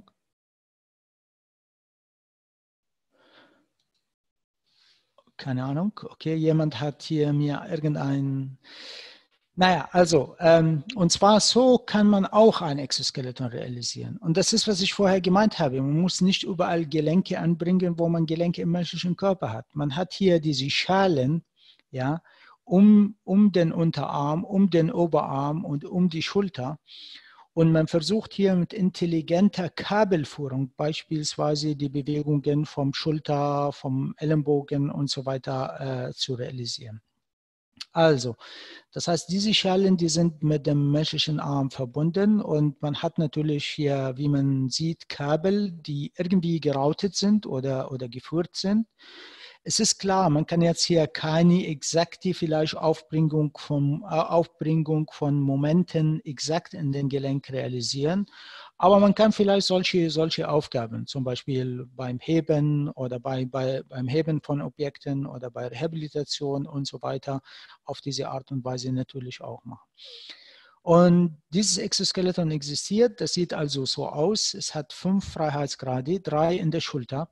Keine Ahnung. Okay, jemand hat hier mir irgendein... Naja, also, und zwar so kann man auch ein Exoskeleton realisieren. Und das ist, was ich vorher gemeint habe. Man muss nicht überall Gelenke anbringen, wo man Gelenke im menschlichen Körper hat. Man hat hier diese Schalen, ja, um den Unterarm, um den Oberarm und um die Schulter. Und man versucht hier mit intelligenter Kabelführung beispielsweise die Bewegungen vom Schulter, vom Ellenbogen und so weiter zu realisieren. Also, das heißt, diese Schalen, die sind mit dem menschlichen Arm verbunden, und man hat natürlich hier, wie man sieht, Kabel, die irgendwie geroutet sind oder geführt sind. Es ist klar, man kann jetzt hier keine exakte vielleicht Aufbringung von Momenten exakt in den Gelenk realisieren, aber man kann vielleicht solche Aufgaben, zum Beispiel beim Heben oder beim Heben von Objekten oder bei Rehabilitation und so weiter, auf diese Art und Weise natürlich auch machen. Und dieses Exoskeleton existiert, das sieht also so aus. Es hat 5 Freiheitsgrade, 3 in der Schulter,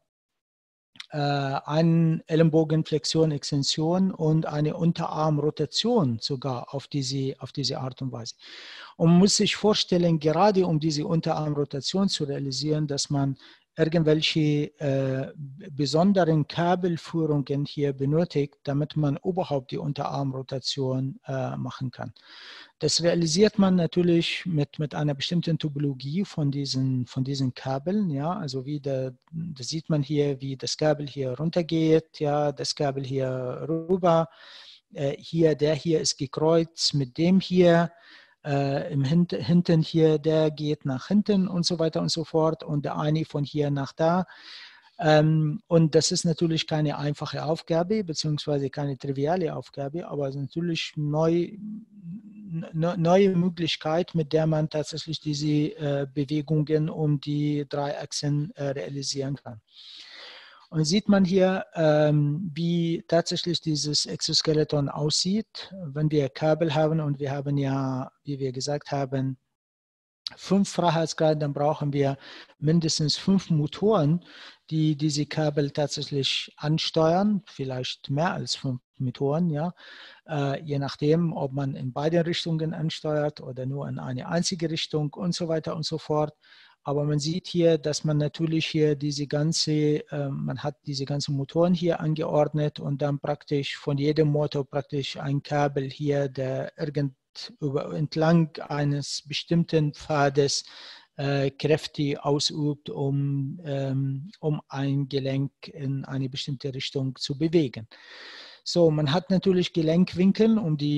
eine Ellenbogenflexion, Extension und eine Unterarmrotation sogar auf diese Art und Weise. Und man muss sich vorstellen, gerade um diese Unterarmrotation zu realisieren, dass man irgendwelche besonderen Kabelführungen hier benötigt, damit man überhaupt die Unterarmrotation machen kann. Das realisiert man natürlich mit einer bestimmten Topologie von diesen Kabeln. Ja, also das sieht man hier, wie das Kabel hier runtergeht, ja, das Kabel hier rüber. Der hier ist gekreuzt mit dem hier. Hinten hier, der geht nach hinten und so weiter und so fort, und der eine von hier nach da. Und das ist natürlich keine einfache Aufgabe, beziehungsweise keine triviale Aufgabe, aber es ist natürlich neue Möglichkeit, mit der man tatsächlich diese Bewegungen um die 3 Achsen realisieren kann. Und sieht man hier, wie tatsächlich dieses Exoskeleton aussieht, wenn wir Kabel haben, und wir haben ja, wie wir gesagt haben, 5 Freiheitsgrade, dann brauchen wir mindestens 5 Motoren, die diese Kabel tatsächlich ansteuern, vielleicht mehr als 5 Motoren, ja, je nachdem, ob man in beide Richtungen ansteuert oder nur in eine einzige Richtung und so weiter und so fort. Aber man sieht hier, dass man natürlich hier man hat diese ganzen Motoren hier angeordnet, und dann praktisch von jedem Motor praktisch ein Kabel hier, der entlang eines bestimmten Pfades Kräfte ausübt, um ein Gelenk in eine bestimmte Richtung zu bewegen. So, man hat natürlich Gelenkwinkel,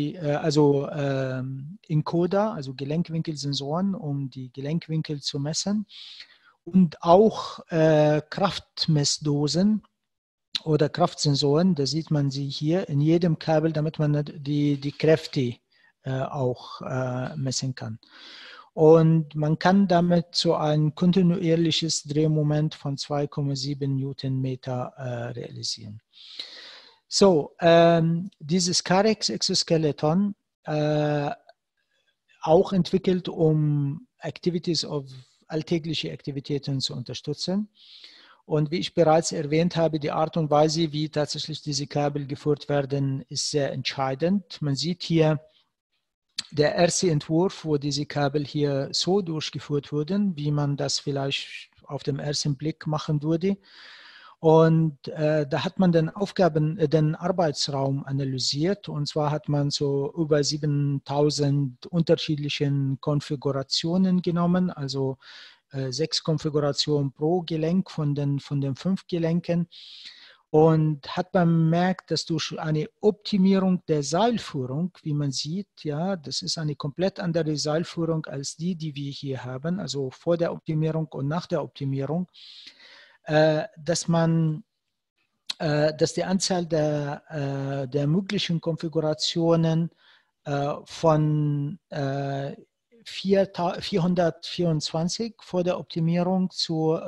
Encoder, also Gelenkwinkelsensoren, um die Gelenkwinkel zu messen, und auch Kraftmessdosen oder Kraftsensoren. Da sieht man sie hier in jedem Kabel, damit man die Kräfte auch messen kann. Und man kann damit so ein kontinuierliches Drehmoment von 2,7 Newtonmeter realisieren. So, dieses Carex-Exoskeleton auch entwickelt, um alltägliche Aktivitäten zu unterstützen. Und wie ich bereits erwähnt habe, die Art und Weise, wie tatsächlich diese Kabel geführt werden, ist sehr entscheidend. Man sieht hier der erste Entwurf, wo diese Kabel hier so durchgeführt wurden, wie man das vielleicht auf den ersten Blick machen würde. Und da hat man den Arbeitsraum analysiert. Und zwar hat man so über 7000 unterschiedlichen Konfigurationen genommen, also 6 Konfigurationen pro Gelenk von den 5 Gelenken. Und hat bemerkt, dass durch eine Optimierung der Seilführung, wie man sieht, ja, das ist eine komplett andere Seilführung als die wir hier haben, also vor der Optimierung und nach der Optimierung, dass die Anzahl der möglichen Konfigurationen von 424 vor der Optimierung zu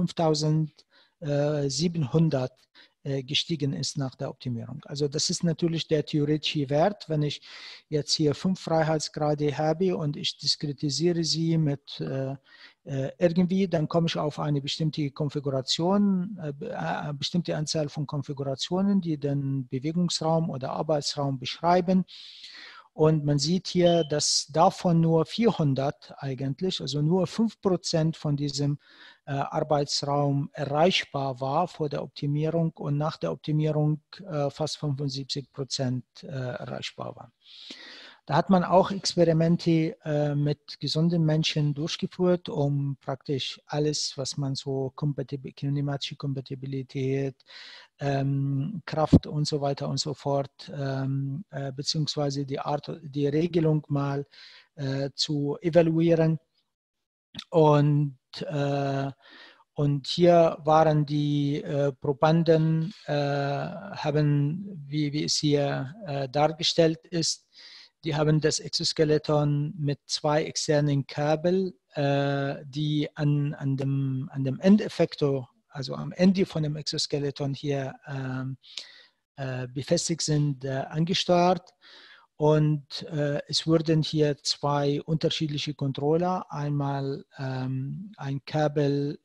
5700 gestiegen ist nach der Optimierung. Also das ist natürlich der theoretische Wert. Wenn ich jetzt hier 5 Freiheitsgrade habe und ich diskretisiere sie mit irgendwie, dann komme ich auf eine bestimmte Konfiguration, eine bestimmte Anzahl von Konfigurationen, die den Bewegungsraum oder Arbeitsraum beschreiben. Und man sieht hier, dass davon nur 400 eigentlich, also nur 5% von diesem Arbeitsraum erreichbar war vor der Optimierung und nach der Optimierung fast 75% erreichbar war. Da hat man auch Experimente mit gesunden Menschen durchgeführt, um praktisch alles, was man so kinematische Kompatibilität, Kraft und so weiter und so fort, beziehungsweise die Regelung mal zu evaluieren. Und hier waren die Probanden, haben, wie es hier dargestellt ist, die haben das Exoskeleton mit 2 externen Kabel, die an dem Endeffektor, also am Ende von dem Exoskeleton hier befestigt sind, angesteuert. Und es wurden hier 2 unterschiedliche Controller, einmal ein Kabel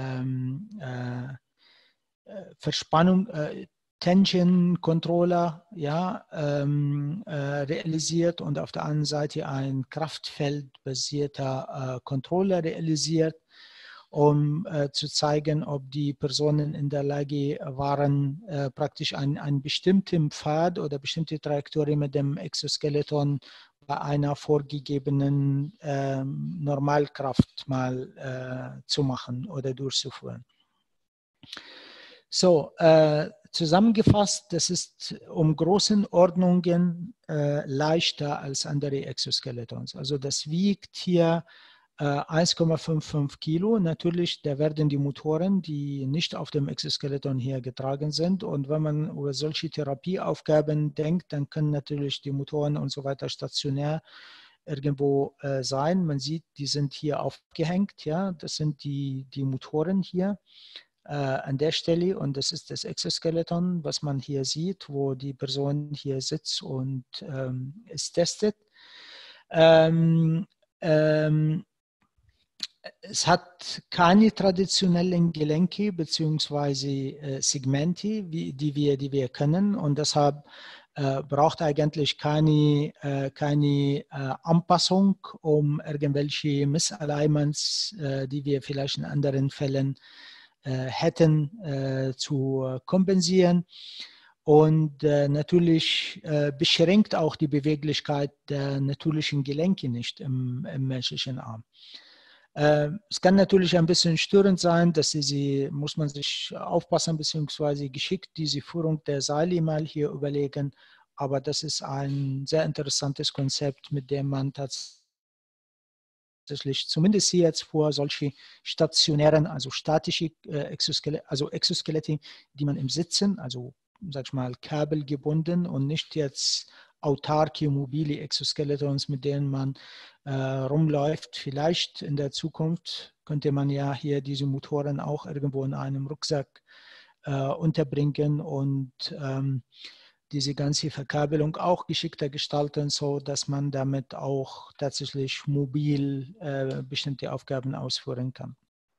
Verspannung, Tension Controller, ja, realisiert und auf der anderen Seite ein kraftfeldbasierter Controller realisiert, um zu zeigen, ob die Personen in der Lage waren, praktisch einen bestimmten Pfad oder bestimmte Trajektorie mit dem Exoskeleton bei einer vorgegebenen Normalkraft mal zu machen oder durchzuführen. So, zusammengefasst, das ist um Größenordnungen leichter als andere Exoskeletons. Also das wiegt hier 1,55 Kilo. Natürlich, da werden die Motoren, die nicht auf dem Exoskeleton hier getragen sind. Und wenn man über solche Therapieaufgaben denkt, dann können natürlich die Motoren und so weiter stationär irgendwo sein. Man sieht, die sind hier aufgehängt. Ja, das sind die Motoren hier an der Stelle, und das ist das Exoskeleton, was man hier sieht, wo die Person hier sitzt und es testet. Es hat keine traditionellen Gelenke bzw. Segmente, die wir kennen, und deshalb braucht eigentlich keine Anpassung, um irgendwelche Misalignments, die wir vielleicht in anderen Fällen hätten, zu kompensieren. Und natürlich beschränkt auch die Beweglichkeit der natürlichen Gelenke nicht im menschlichen Arm. Es kann natürlich ein bisschen störend sein, dass muss man sich aufpassen, beziehungsweise geschickt diese Führung der Seile mal hier überlegen. Aber das ist ein sehr interessantes Konzept, mit dem man tatsächlich zumindest hier jetzt vor solche stationären, also statische Exoskelette, die man im Sitzen, also sag ich mal, kabelgebunden und nicht jetzt autarke, mobile Exoskeletons, mit denen man rumläuft. Vielleicht in der Zukunft könnte man ja hier diese Motoren auch irgendwo in einem Rucksack unterbringen und diese ganze Verkabelung auch geschickter gestalten, so dass man damit auch tatsächlich mobil bestimmte Aufgaben ausführen kann.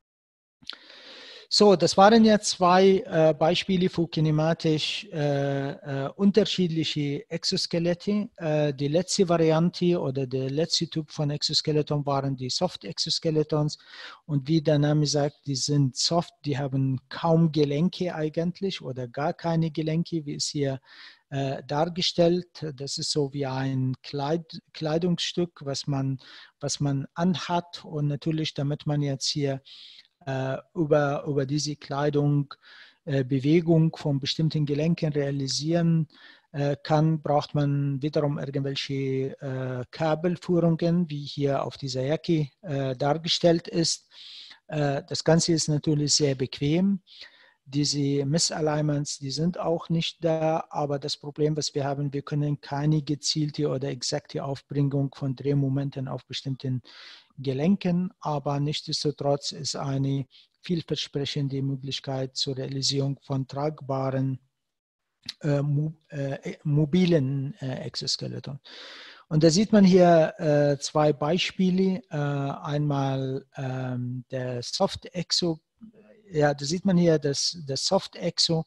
So, das waren jetzt zwei Beispiele für kinematisch unterschiedliche Exoskelette. Die letzte Variante oder der letzte Typ von Exoskeleton waren die Soft-Exoskeletons. Und wie der Name sagt, die sind soft, die haben kaum Gelenke eigentlich oder gar keine Gelenke, wie es hier dargestellt. Das ist so wie ein Kleidungsstück, was man anhat. Und natürlich, damit man jetzt hier über diese Kleidung Bewegung von bestimmten Gelenken realisieren kann, braucht man wiederum irgendwelche Kabelführungen, wie hier auf dieser Jacke dargestellt ist. Das Ganze ist natürlich sehr bequem. Diese Misalignments, die sind auch nicht da, aber das Problem, was wir haben, wir können keine gezielte oder exakte Aufbringung von Drehmomenten auf bestimmten Gelenken, aber nichtsdestotrotz ist eine vielversprechende Möglichkeit zur Realisierung von tragbaren mobilen Exoskeleton. Und da sieht man hier zwei Beispiele. Einmal der Soft Exo. Ja, da sieht man hier das Soft Exo.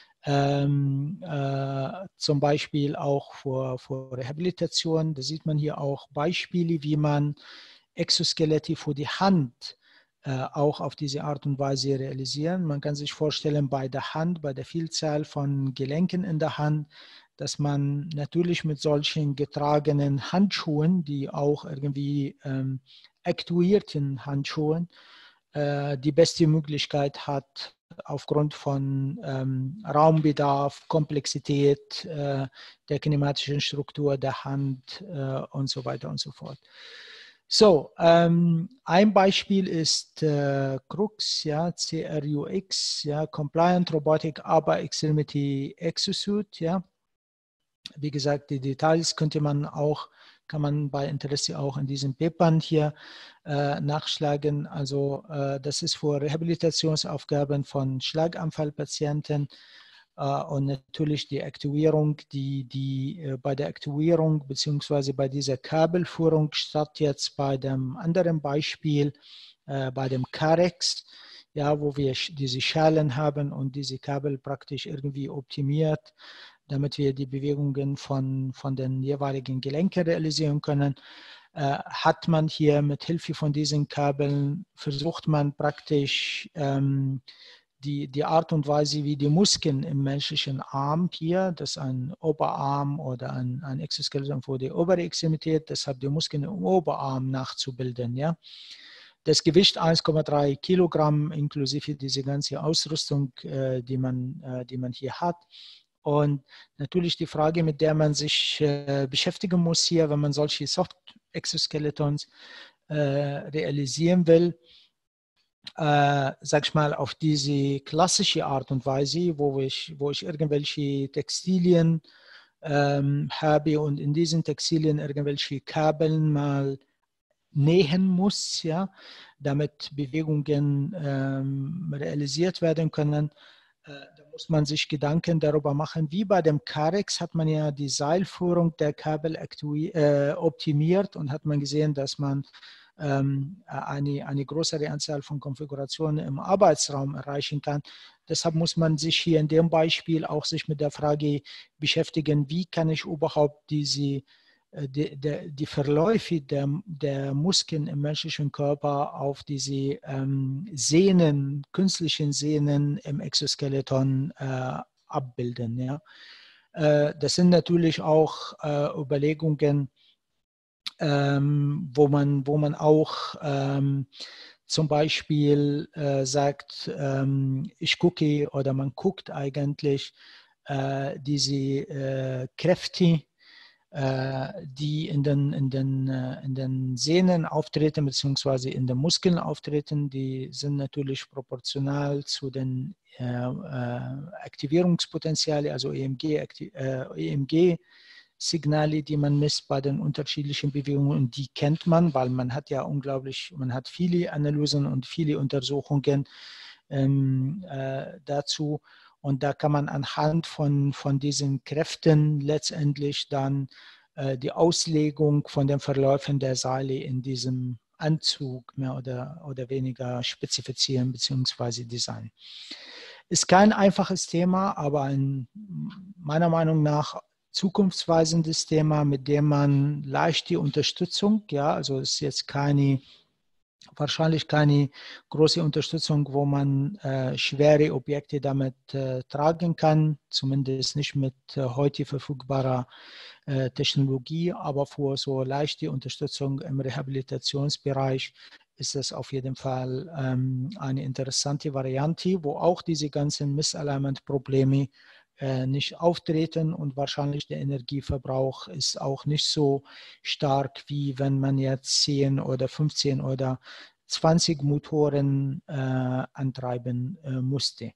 Zum Beispiel auch für Rehabilitation. Da sieht man hier auch Beispiele, wie man Exoskelette für die Hand auch auf diese Art und Weise realisieren. Man kann sich vorstellen, bei der Hand, bei der Vielzahl von Gelenken in der Hand, dass man natürlich mit solchen getragenen Handschuhen, die auch irgendwie aktuierten Handschuhen, die beste Möglichkeit hat, aufgrund von Raumbedarf, Komplexität der kinematischen Struktur der Hand und so weiter und so fort. So, ein Beispiel ist CRUX, ja, CRUX, ja, Compliant Robotic Upper Extremity Exosuit, ja. Wie gesagt, die Details kann man bei Interesse auch in diesen Papern hier nachschlagen. Also das ist für Rehabilitationsaufgaben von Schlaganfallpatienten und natürlich die Aktivierung, bei der Aktivierung bzw. bei dieser Kabelführung statt jetzt bei dem anderen Beispiel, bei dem Carex, ja, wo wir diese Schalen haben und diese Kabel praktisch irgendwie optimiert, damit wir die Bewegungen von den jeweiligen Gelenken realisieren können, hat man hier mit Hilfe von diesen Kabeln versucht man praktisch die Art und Weise, wie die Muskeln im menschlichen Arm hier, das ist ein Oberarm oder ein Exoskeleton für die obere Extremität, deshalb die Muskeln im Oberarm nachzubilden. Ja. Das Gewicht 1,3 Kilogramm inklusive diese ganze Ausrüstung, die man hier hat. Und natürlich die Frage, mit der man sich beschäftigen muss hier, wenn man solche Soft-Exoskeletons realisieren will, sag ich mal, auf diese klassische Art und Weise, wo ich irgendwelche Textilien habe und in diesen Textilien irgendwelche Kabeln mal nähen muss, ja, damit Bewegungen realisiert werden können. Da muss man sich Gedanken darüber machen. Wie bei dem Carex hat man ja die Seilführung der Kabel optimiert und hat man gesehen, dass man eine größere Anzahl von Konfigurationen im Arbeitsraum erreichen kann. Deshalb muss man sich hier in dem Beispiel auch sich mit der Frage beschäftigen, wie kann ich überhaupt die Verläufe der Muskeln im menschlichen Körper auf diese Sehnen, künstlichen Sehnen im Exoskeleton abbilden. Ja. Das sind natürlich auch Überlegungen, wo man auch zum Beispiel sagt, ich gucke oder man guckt eigentlich diese Kräfte, die in den Sehnen auftreten, beziehungsweise in den Muskeln auftreten, die sind natürlich proportional zu den Aktivierungspotenziale, also EMG-Signale, die man misst bei den unterschiedlichen Bewegungen, und die kennt man, weil man hat ja man hat viele Analysen und viele Untersuchungen dazu. Und da kann man anhand von diesen Kräften letztendlich dann die Auslegung von den Verläufen der Seile in diesem Anzug mehr oder weniger spezifizieren bzw. designen. Ist kein einfaches Thema, aber ein meiner Meinung nach zukunftsweisendes Thema, mit dem man leicht die Unterstützung, ja, also es ist jetzt wahrscheinlich keine große Unterstützung, wo man schwere Objekte damit tragen kann, zumindest nicht mit heute verfügbarer Technologie, aber für so leichte Unterstützung im Rehabilitationsbereich ist es auf jeden Fall eine interessante Variante, wo auch diese ganzen Misalignment-Probleme nicht auftreten und wahrscheinlich der Energieverbrauch ist auch nicht so stark, wie wenn man jetzt 10 oder 15 oder 20 Motoren antreiben musste.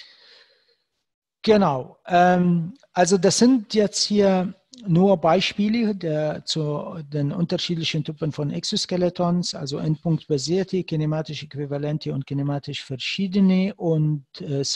Genau, also das sind jetzt hier nur Beispiele zu den unterschiedlichen Typen von Exoskeletons, also endpunktbasierte, kinematisch äquivalente und kinematisch verschiedene und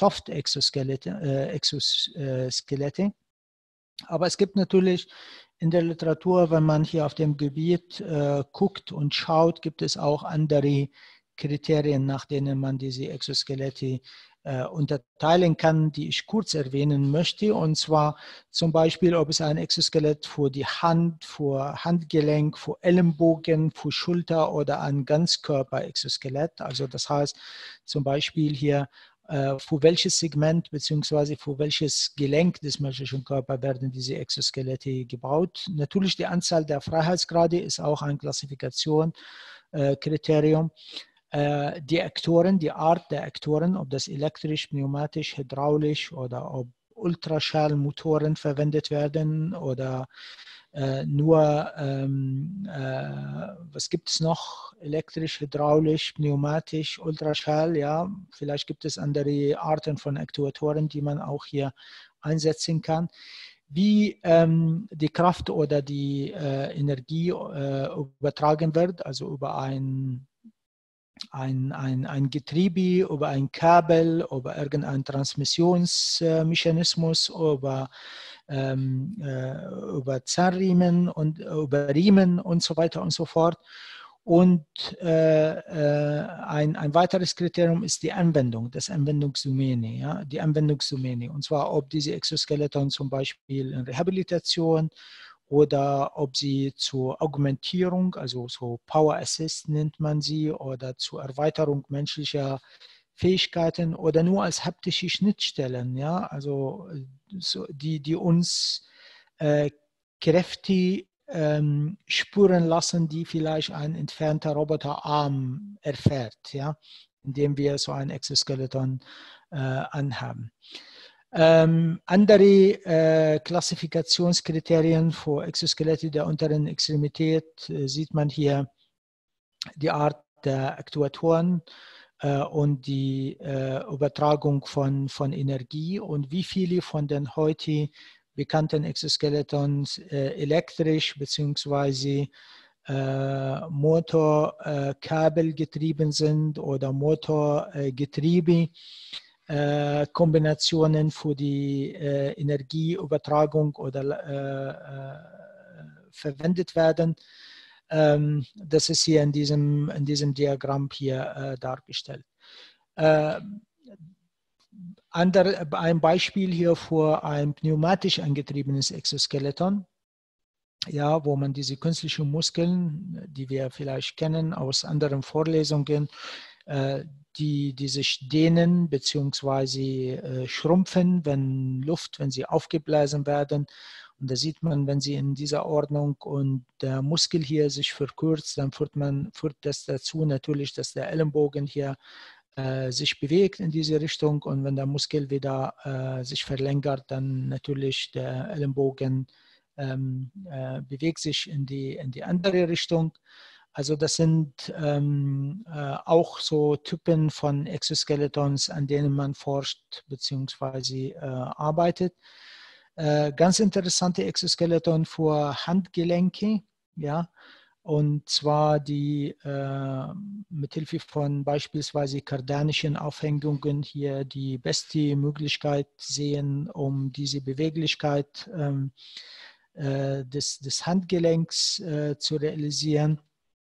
Soft-Exoskelette. Aber es gibt natürlich in der Literatur, wenn man hier auf dem Gebiet guckt und schaut, gibt es auch andere Kriterien, nach denen man diese Exoskelette unterteilen kann, die ich kurz erwähnen möchte. Und zwar zum Beispiel, ob es ein Exoskelett für die Hand, für Handgelenk, für Ellenbogen, für Schulter oder ein Ganzkörper-Exoskelett. Also das heißt zum Beispiel hier, für welches Segment bzw. für welches Gelenk des menschlichen Körpers werden diese Exoskelette gebaut. Natürlich die Anzahl der Freiheitsgrade ist auch ein Klassifikationskriterium. Die Aktoren, die Art der Aktoren, ob das elektrisch, pneumatisch, hydraulisch oder ob Ultraschallmotoren verwendet werden oder nur, was gibt es noch? Elektrisch, hydraulisch, pneumatisch, Ultraschall, ja. Vielleicht gibt es andere Arten von Aktuatoren, die man auch hier einsetzen kann. Wie die Kraft oder die Energie übertragen wird, also über ein Getriebe, über ein Kabel, über irgendeinen Transmissionsmechanismus, über Zahnriemen und über Riemen und so weiter und so fort. Und ein weiteres Kriterium ist die Anwendung, das Anwendungsdomäne, ja, die Anwendungsdomäne. Und zwar, ob diese Exoskeleton zum Beispiel in Rehabilitation oder ob sie zur Augmentierung, also so Power Assist nennt man sie, oder zur Erweiterung menschlicher Fähigkeiten oder nur als haptische Schnittstellen, ja, also so, die uns Kräfte spüren lassen, die vielleicht ein entfernter Roboterarm erfährt, ja, indem wir so ein Exoskeleton anhaben. Andere Klassifikationskriterien für Exoskelette der unteren Extremität sieht man hier die Art der Aktuatoren und die Übertragung von Energie und wie viele von den heute bekannten Exoskeletons elektrisch bzw. Motorkabel getrieben sind oder Motorgetriebe. Kombinationen für die Energieübertragung oder verwendet werden. Das ist hier in diesem Diagramm hier dargestellt. Ein Beispiel hier für ein pneumatisch angetriebenes Exoskeleton, ja, wo man diese künstlichen Muskeln, die wir vielleicht kennen aus anderen Vorlesungen, die sich dehnen bzw. schrumpfen, wenn sie aufgeblasen werden. Und da sieht man, wenn sie in dieser Ordnung und der Muskel hier sich verkürzt, dann führt das dazu natürlich, dass der Ellenbogen hier sich bewegt in diese Richtung. Und wenn der Muskel wieder sich verlängert, dann natürlich der Ellenbogen bewegt sich in die andere Richtung. Also das sind auch so Typen von Exoskeletons, an denen man forscht bzw. arbeitet. Ganz interessante Exoskeleton für Handgelenke, ja, und zwar die mithilfe von beispielsweise kardanischen Aufhängungen hier die beste Möglichkeit sehen, um diese Beweglichkeit des Handgelenks zu realisieren.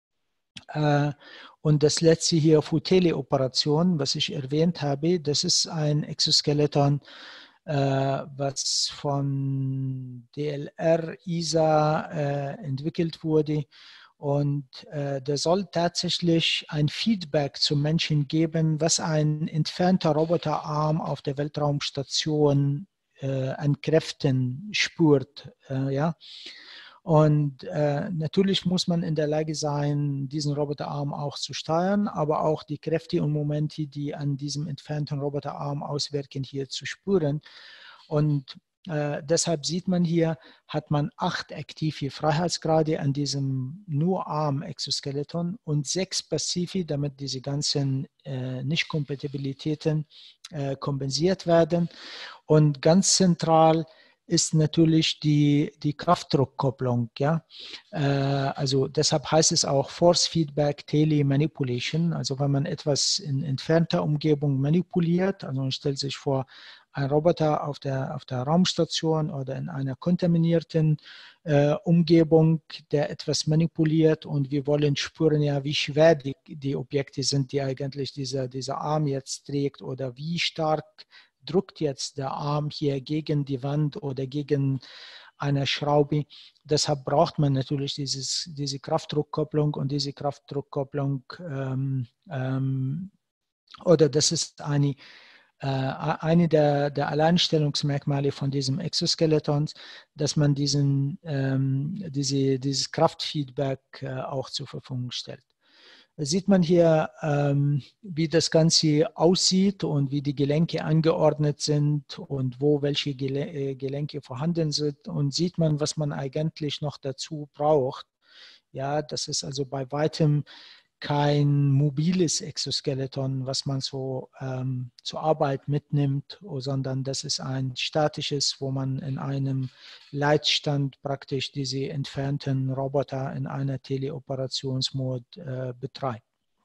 Und das letzte hier für Teleoperation, was ich erwähnt habe, das ist ein Exoskeleton, was von DLR ISA entwickelt wurde. Und der soll tatsächlich ein Feedback zum Menschen geben, was ein entfernter Roboterarm auf der Weltraumstation an Kräften spürt. Ja. Und natürlich muss man in der Lage sein, diesen Roboterarm auch zu steuern, aber auch die Kräfte und Momente, die an diesem entfernten Roboterarm auswirken, hier zu spüren. Und deshalb sieht man hier, hat man 8 aktive Freiheitsgrade an diesem nur Arm-Exoskeleton und 6 passive, damit diese ganzen Nicht-Kompatibilitäten kompensiert werden. Und ganz zentral ist natürlich die Kraftdruckkopplung. Ja? Also deshalb heißt es auch Force Feedback Telemanipulation. Also wenn man etwas in entfernter Umgebung manipuliert, also man stellt sich vor, ein Roboter auf der Raumstation oder in einer kontaminierten Umgebung, der etwas manipuliert und wir wollen spüren, ja, wie schwer die Objekte sind, die eigentlich dieser Arm jetzt trägt oder wie stark drückt jetzt der Arm hier gegen die Wand oder gegen eine Schraube. Deshalb braucht man natürlich diese Kraftdruckkopplung und diese Kraftdruckkopplung oder das ist eine der Alleinstellungsmerkmale von diesem Exoskeleton, dass man dieses Kraftfeedback auch zur Verfügung stellt. Da sieht man hier, wie das Ganze aussieht und wie die Gelenke angeordnet sind und wo welche Gelenke vorhanden sind und sieht man, was man eigentlich noch dazu braucht. Ja, das ist also bei weitem kein mobiles Exoskeleton, was man so zur Arbeit mitnimmt, sondern das ist ein statisches, wo man in einem Leitstand praktisch diese entfernten Roboter in einer Teleoperationsmode betreibt.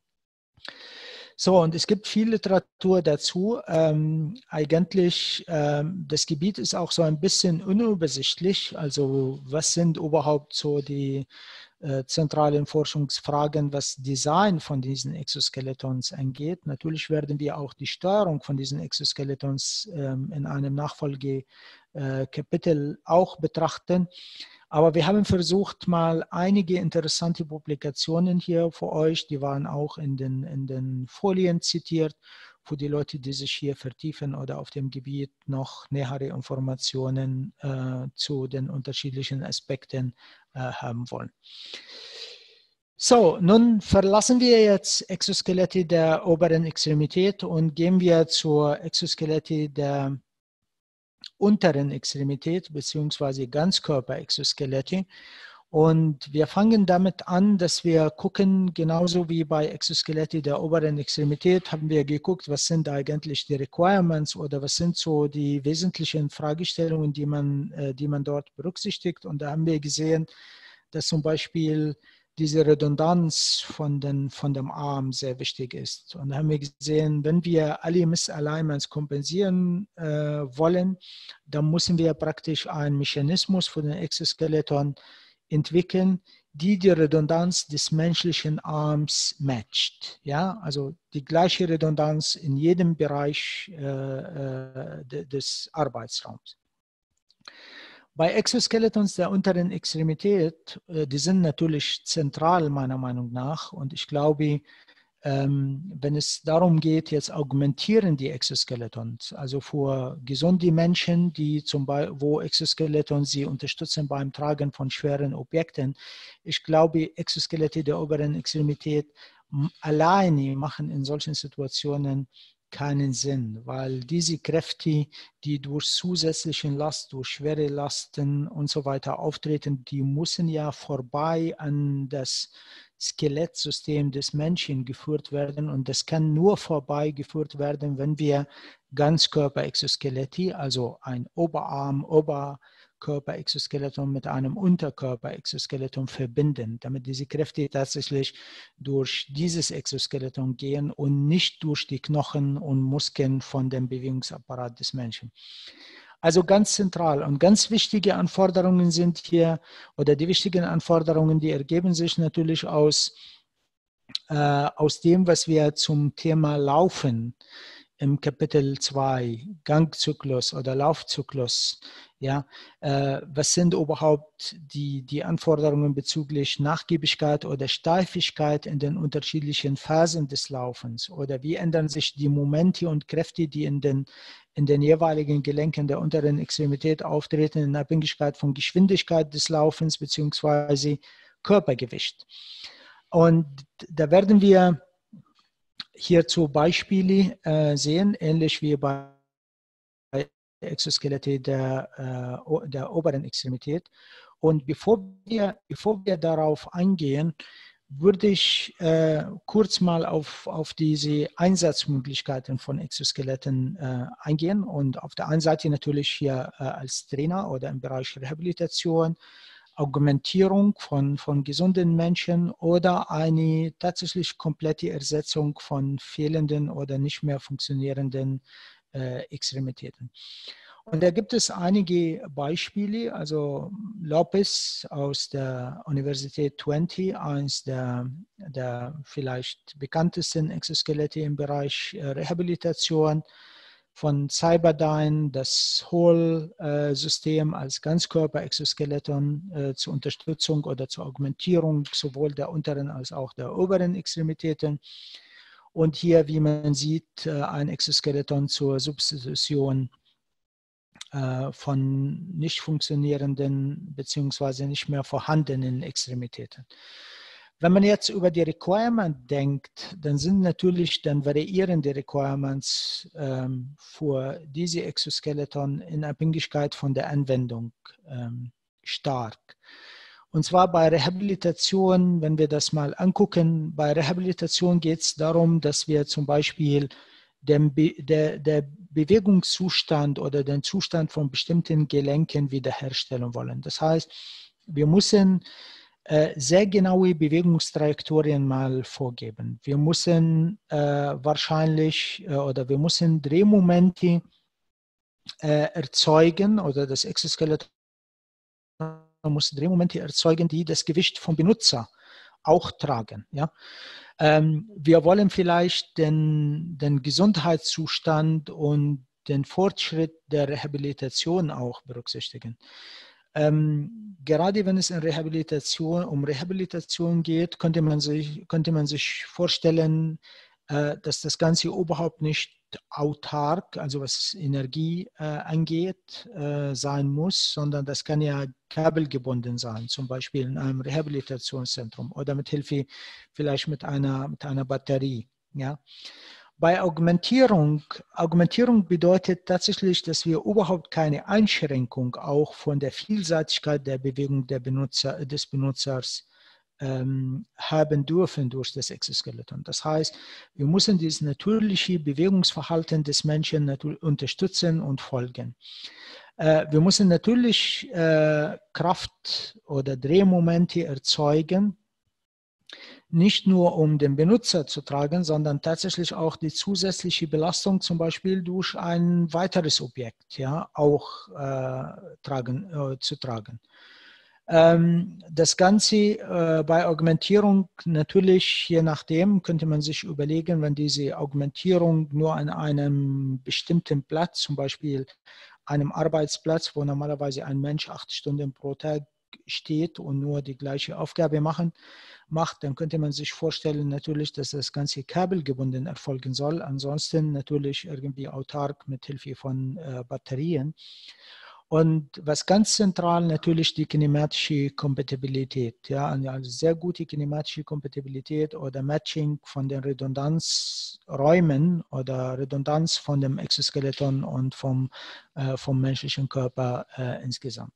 So, und es gibt viel Literatur dazu. Eigentlich, das Gebiet ist auch so ein bisschen unübersichtlich. Also was sind überhaupt so die zentralen Forschungsfragen, was Design von diesen Exoskeletons angeht. Natürlich werden wir auch die Steuerung von diesen Exoskeletons in einem Nachfolgekapitel auch betrachten. Aber wir haben versucht, mal einige interessante Publikationen hier für euch, die waren auch in den Folien zitiert, für die Leute, die sich hier vertiefen oder auf dem Gebiet noch nähere Informationen zu den unterschiedlichen Aspekten haben wollen. So, nun verlassen wir jetzt Exoskelette der oberen Extremität und gehen wir zur Exoskelette der unteren Extremität bzw. Ganzkörper-Exoskelette. Und wir fangen damit an, dass wir gucken, genauso wie bei Exoskelette der oberen Extremität, haben wir geguckt, was sind eigentlich die Requirements oder was sind so die wesentlichen Fragestellungen, die man dort berücksichtigt. Und da haben wir gesehen, dass zum Beispiel diese Redundanz von dem Arm sehr wichtig ist. Und da haben wir gesehen, wenn wir alle Misalignments kompensieren wollen, dann müssen wir praktisch einen Mechanismus für den Exoskeleton entwickeln, die Redundanz des menschlichen Arms matcht. Ja? Also die gleiche Redundanz in jedem Bereich des Arbeitsraums. Bei Exoskeletons der unteren Extremität, die sind natürlich zentral meiner Meinung nach und ich glaube, wenn es darum geht, jetzt augmentieren die Exoskeletons, also für gesunde Menschen, die wo Exoskeletons sie unterstützen beim Tragen von schweren Objekten. Ich glaube, Exoskelette der oberen Extremität alleine machen in solchen Situationen keinen Sinn, weil diese Kräfte, die durch zusätzliche Last, durch schwere Lasten und so weiter auftreten, die müssen ja vorbei an das Skelettsystem des Menschen geführt werden und das kann nur vorbeigeführt werden, wenn wir Ganzkörper-Exoskelette, also ein Oberarm, Oberkörper-Exoskeleton mit einem Unterkörper-Exoskeleton verbinden, damit diese Kräfte tatsächlich durch dieses Exoskeleton gehen und nicht durch die Knochen und Muskeln von dem Bewegungsapparat des Menschen. Also ganz zentral und ganz wichtige Anforderungen sind hier, oder die wichtigen Anforderungen, die ergeben sich natürlich aus dem, was wir zum Thema Laufen im Kapitel 2, Gangzyklus oder Laufzyklus, ja, was sind überhaupt die Anforderungen bezüglich Nachgiebigkeit oder Steifigkeit in den unterschiedlichen Phasen des Laufens, oder wie ändern sich die Momente und Kräfte, die in den jeweiligen Gelenken der unteren Extremität auftreten, in Abhängigkeit von Geschwindigkeit des Laufens bzw. Körpergewicht. Und da werden wir hierzu Beispiele sehen, ähnlich wie bei Exoskelette der oberen Extremität. Und bevor wir darauf eingehen, würde ich kurz mal auf diese Einsatzmöglichkeiten von Exoskeletten eingehen. Und auf der einen Seite natürlich hier als Trainer oder im Bereich Rehabilitation, Augmentierung von gesunden Menschen oder eine tatsächlich komplette Ersetzung von fehlenden oder nicht mehr funktionierenden Extremitäten. Und da gibt es einige Beispiele. Also Lopez aus der Universität Twente, eines der vielleicht bekanntesten Exoskelette im Bereich Rehabilitation. Von Cyberdyne, das Hall-System als Ganzkörper-Exoskeleton zur Unterstützung oder zur Augmentierung sowohl der unteren als auch der oberen Extremitäten. Und hier, wie man sieht, ein Exoskeleton zur Substitution von nicht funktionierenden bzw. nicht mehr vorhandenen Extremitäten. Wenn man jetzt über die Requirements denkt, dann variieren die Requirements für diese Exoskeleton in Abhängigkeit von der Anwendung stark. Und zwar bei Rehabilitation, wenn wir das mal angucken, bei Rehabilitation geht es darum, dass wir zum Beispiel der Bewegungszustand oder den Zustand von bestimmten Gelenken wiederherstellen wollen. Das heißt, wir müssen sehr genaue Bewegungstrajektorien mal vorgeben. Wir müssen wir müssen Drehmomente erzeugen, oder das Exoskeleton muss Drehmomente erzeugen, die das Gewicht vom Benutzer auch tragen. Ja? Wir wollen vielleicht den Gesundheitszustand und den Fortschritt der Rehabilitation auch berücksichtigen. Gerade wenn es um Rehabilitation geht, könnte man sich vorstellen, dass das Ganze überhaupt nicht autark, also was Energie angeht, sein muss, sondern das kann ja kabelgebunden sein, zum Beispiel in einem Rehabilitationszentrum oder mit Hilfe vielleicht mit einer Batterie. Ja. Bei Augmentierung bedeutet tatsächlich, dass wir überhaupt keine Einschränkung auch von der Vielseitigkeit der Bewegung des Benutzers haben dürfen durch das Exoskeleton. Das heißt, wir müssen dieses natürliche Bewegungsverhalten des Menschen unterstützen und folgen. Wir müssen natürlich Kraft oder Drehmomente erzeugen, nicht nur um den Benutzer zu tragen, sondern tatsächlich auch die zusätzliche Belastung zum Beispiel durch ein weiteres Objekt, ja, auch zu tragen. Das Ganze bei Augmentierung natürlich, je nachdem, könnte man sich überlegen, wenn diese Augmentierung nur an einem bestimmten Platz, zum Beispiel einem Arbeitsplatz, wo normalerweise ein Mensch 8 Stunden pro Tag steht und nur die gleiche Aufgabe macht, dann könnte man sich vorstellen natürlich, dass das Ganze kabelgebunden erfolgen soll. Ansonsten natürlich irgendwie autark mit Hilfe von Batterien. Und was ganz zentral natürlich die kinematische Kompatibilität, ja, also sehr gute kinematische Kompatibilität oder Matching von den Redundanzräumen oder Redundanz von dem Exoskeleton und vom menschlichen Körper insgesamt.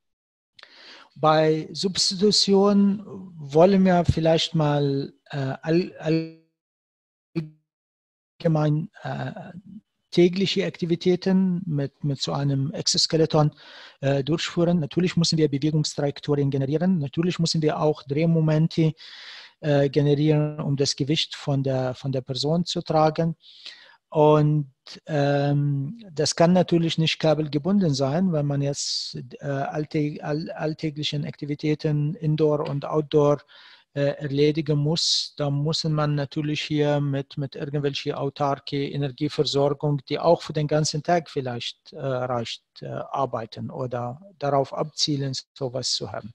Bei Substitution wollen wir vielleicht mal allgemein tägliche Aktivitäten mit so einem Exoskeleton durchführen. Natürlich müssen wir Bewegungstrajektorien generieren. Natürlich müssen wir auch Drehmomente generieren, um das Gewicht von der Person zu tragen. Und das kann natürlich nicht kabelgebunden sein, wenn man jetzt alltäglichen Aktivitäten Indoor und Outdoor erledigen muss. Da muss man natürlich hier mit irgendwelcher autarke Energieversorgung, die auch für den ganzen Tag vielleicht reicht, arbeiten oder darauf abzielen, sowas zu haben.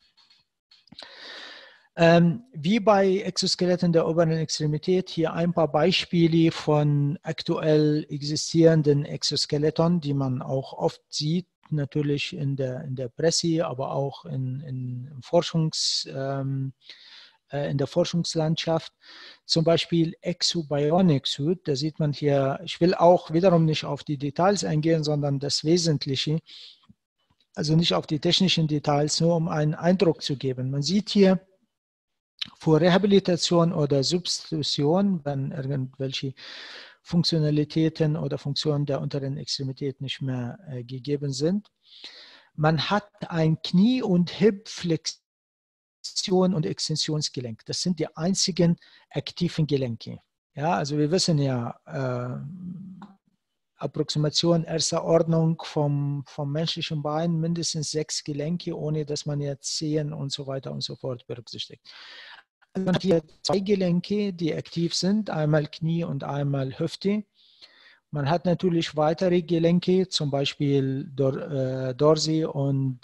Wie bei Exoskeletten der oberen Extremität hier ein paar Beispiele von aktuell existierenden Exoskeleton, die man auch oft sieht, natürlich in der Presse, aber auch in der Forschungslandschaft. Zum Beispiel Exobionic Suit, da sieht man hier, ich will auch wiederum nicht auf die Details eingehen, sondern das Wesentliche, also nicht auf die technischen Details, nur um einen Eindruck zu geben. Man sieht hier, für Rehabilitation oder Substitution, wenn irgendwelche Funktionalitäten oder Funktionen der unteren Extremität nicht mehr gegeben sind. Man hat ein Knie- und Hip-Flexion und Extensionsgelenk. Das sind die einzigen aktiven Gelenke. Ja, also wir wissen ja, Approximation erster Ordnung vom menschlichen Bein, mindestens 6 Gelenke, ohne dass man jetzt Zehen und so weiter und so fort berücksichtigt. Man hat hier 2 Gelenke, die aktiv sind, einmal Knie und einmal Hüfte. Man hat natürlich weitere Gelenke, zum Beispiel Dorsi und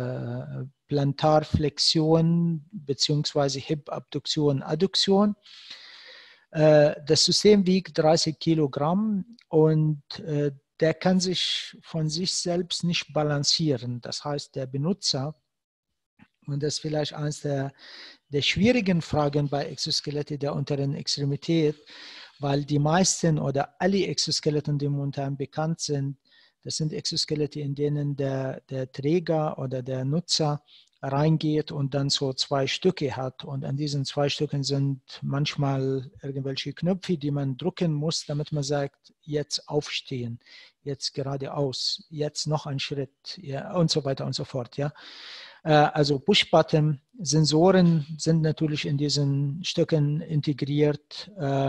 Plantarflexion bzw. Hip-Abduktion, Adduktion. Das System wiegt 30 Kilogramm und der kann sich von sich selbst nicht balancieren. Das heißt, der Benutzer, und das ist vielleicht eines der schwierigen Fragen bei Exoskeletten der unteren Extremität, weil die meisten oder alle Exoskeletten, die momentan bekannt sind, das sind Exoskelette, in denen der Träger oder der Nutzer reingeht und dann so 2 Stücke hat. Und an diesen 2 Stücken sind manchmal irgendwelche Knöpfe, die man drücken muss, damit man sagt, jetzt aufstehen, jetzt geradeaus, jetzt noch ein Schritt, ja, und so weiter und so fort. Ja. Also Push-Button-Sensoren sind natürlich in diesen Stücken integriert,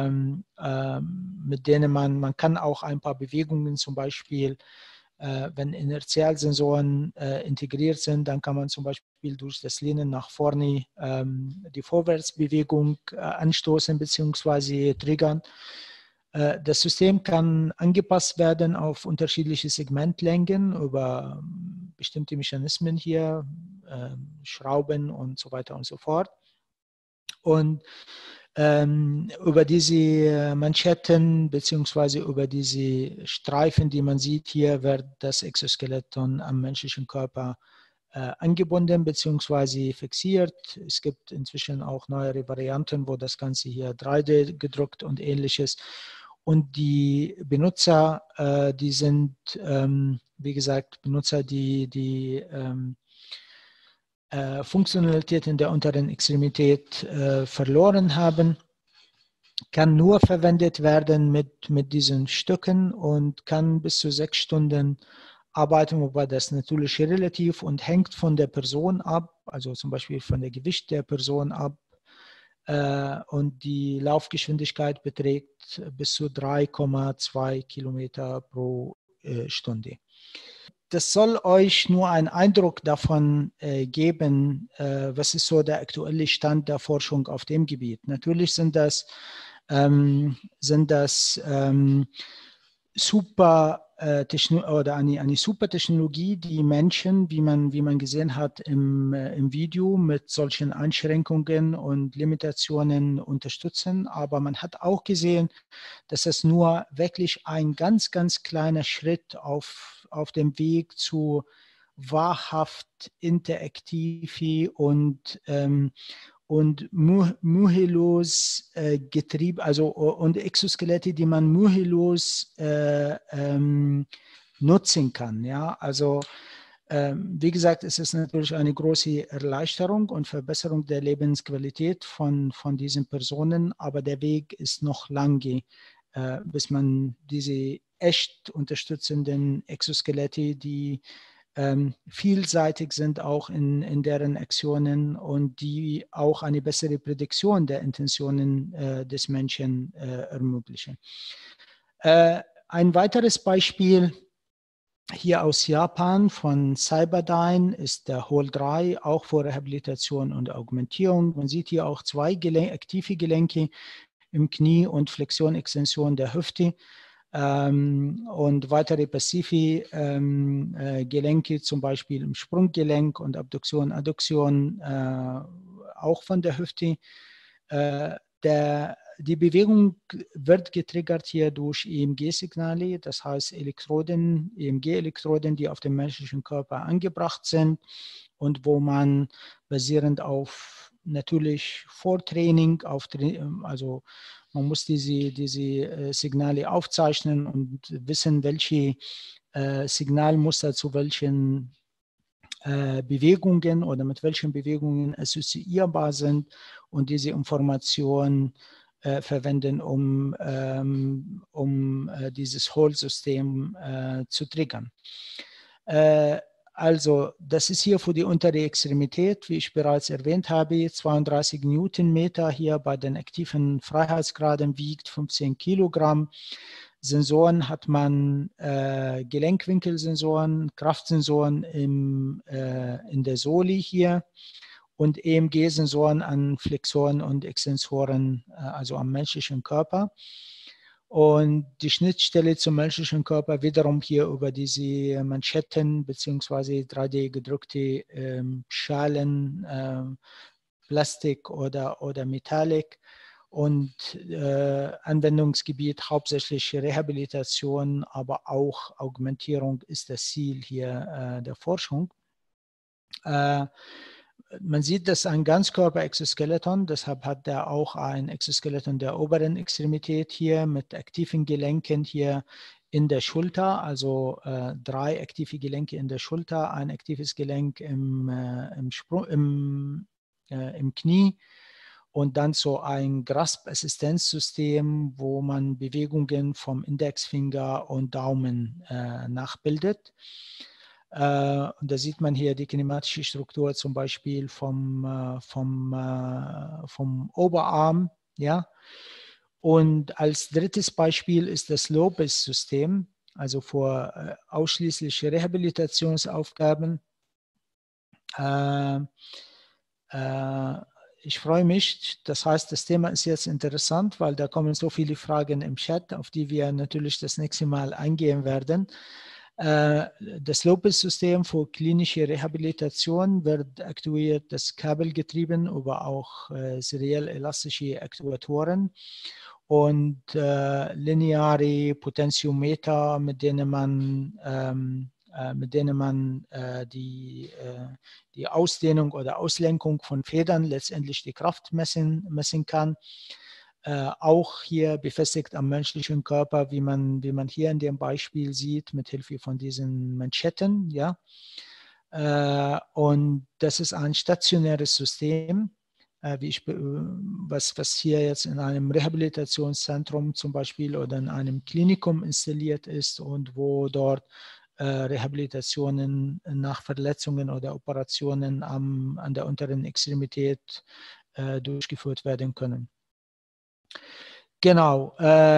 mit denen man kann auch ein paar Bewegungen zum Beispiel, wenn Inertialsensoren integriert sind, dann kann man zum Beispiel durch das Lehnen nach vorne die Vorwärtsbewegung anstoßen bzw. triggern. Das System kann angepasst werden auf unterschiedliche Segmentlängen über bestimmte Mechanismen hier, Schrauben und so weiter und so fort. Und über diese Manschetten bzw. über diese Streifen, die man sieht hier, wird das Exoskeleton am menschlichen Körper angebunden bzw. fixiert. Es gibt inzwischen auch neuere Varianten, wo das Ganze hier 3D gedruckt und ähnliches. Und die Benutzer, die sind, wie gesagt, Benutzer, die Funktionalität in der unteren Extremität verloren haben, kann nur verwendet werden mit diesen Stücken und kann bis zu 6 Stunden arbeiten, wobei das natürlich relativ und hängt von der Person ab, also zum Beispiel von der Gewicht der Person ab. Und die Laufgeschwindigkeit beträgt bis zu 3,2 Kilometer pro Stunde. Das soll euch nur einen Eindruck davon geben, was ist so der aktuelle Stand der Forschung auf dem Gebiet. Natürlich sind das super oder eine super Technologie, die Menschen, wie man gesehen hat im Video, mit solchen Einschränkungen und Limitationen unterstützen. Aber man hat auch gesehen, dass es nur wirklich ein ganz, ganz kleiner Schritt auf dem Weg zu wahrhaft interaktive und mühelos Getriebe, also und Exoskelette, die man mühelos nutzen kann. Ja? Also wie gesagt, es ist natürlich eine große Erleichterung und Verbesserung der Lebensqualität von diesen Personen, aber der Weg ist noch lange bis man diese echt unterstützenden Exoskelette, die vielseitig sind auch in deren Aktionen und die auch eine bessere Prädiktion der Intentionen des Menschen ermöglichen. Ein weiteres Beispiel hier aus Japan von Cyberdyne ist der HOL3, auch für Rehabilitation und Augmentierung. Man sieht hier auch zwei aktive Gelenke im Knie und Flexion, Extension der Hüfte. Und weitere passive Gelenke, zum Beispiel im Sprunggelenk und Abduktion, Adduktion, auch von der Hüfte. Die Bewegung wird getriggert hier durch EMG-Signale, das heißt EMG-Elektroden, die auf dem menschlichen Körper angebracht sind und wo man basierend auf natürlich Vortraining, also man muss diese Signale aufzeichnen und wissen, welche Signalmuster zu welchen Bewegungen oder mit welchen Bewegungen assoziierbar sind und diese Informationen verwenden, um dieses Hohlsystem zu triggern. Also, das ist hier für die untere Extremität, wie ich bereits erwähnt habe, 32 Newtonmeter hier bei den aktiven Freiheitsgraden, wiegt 15 Kilogramm. Sensoren hat man Gelenkwinkelsensoren, Kraftsensoren in der Sohle hier und EMG-Sensoren an Flexoren und Extensoren, also am menschlichen Körper. Und die Schnittstelle zum menschlichen Körper wiederum hier über diese Manschetten bzw. 3D gedruckte Schalen, Plastik oder Metallic. Und Anwendungsgebiet hauptsächlich Rehabilitation, aber auch Augmentierung ist das Ziel hier der Forschung. Man sieht, das ist ein Ganzkörper-Exoskeleton, deshalb hat er auch ein Exoskeleton der oberen Extremität hier mit aktiven Gelenken hier in der Schulter, also 3 aktive Gelenke in der Schulter, ein aktives Gelenk im Knie und dann so ein Grasp-Assistenzsystem, wo man Bewegungen vom Indexfinger und Daumen nachbildet. Und da sieht man hier die kinematische Struktur zum Beispiel vom Oberarm. Ja? Und als drittes Beispiel ist das Lopez-System, also für ausschließliche Rehabilitationsaufgaben. Ich freue mich, das heißt, das Thema ist jetzt interessant, weil da kommen so viele Fragen im Chat, auf die wir natürlich das nächste Mal eingehen werden. Das Lopez-System für klinische Rehabilitation wird aktuiert, das kabelgetrieben über auch seriell elastische Aktuatoren und lineare Potentiometer, mit denen man die Ausdehnung oder Auslenkung von Federn, letztendlich die Kraft messen kann. Auch hier befestigt am menschlichen Körper, wie man hier in dem Beispiel sieht, mit Hilfe von diesen Manschetten. Ja? Und das ist ein stationäres System, was hier jetzt in einem Rehabilitationszentrum zum Beispiel oder in einem Klinikum installiert ist und wo dort Rehabilitationen nach Verletzungen oder Operationen an der unteren Extremität durchgeführt werden können. Genau.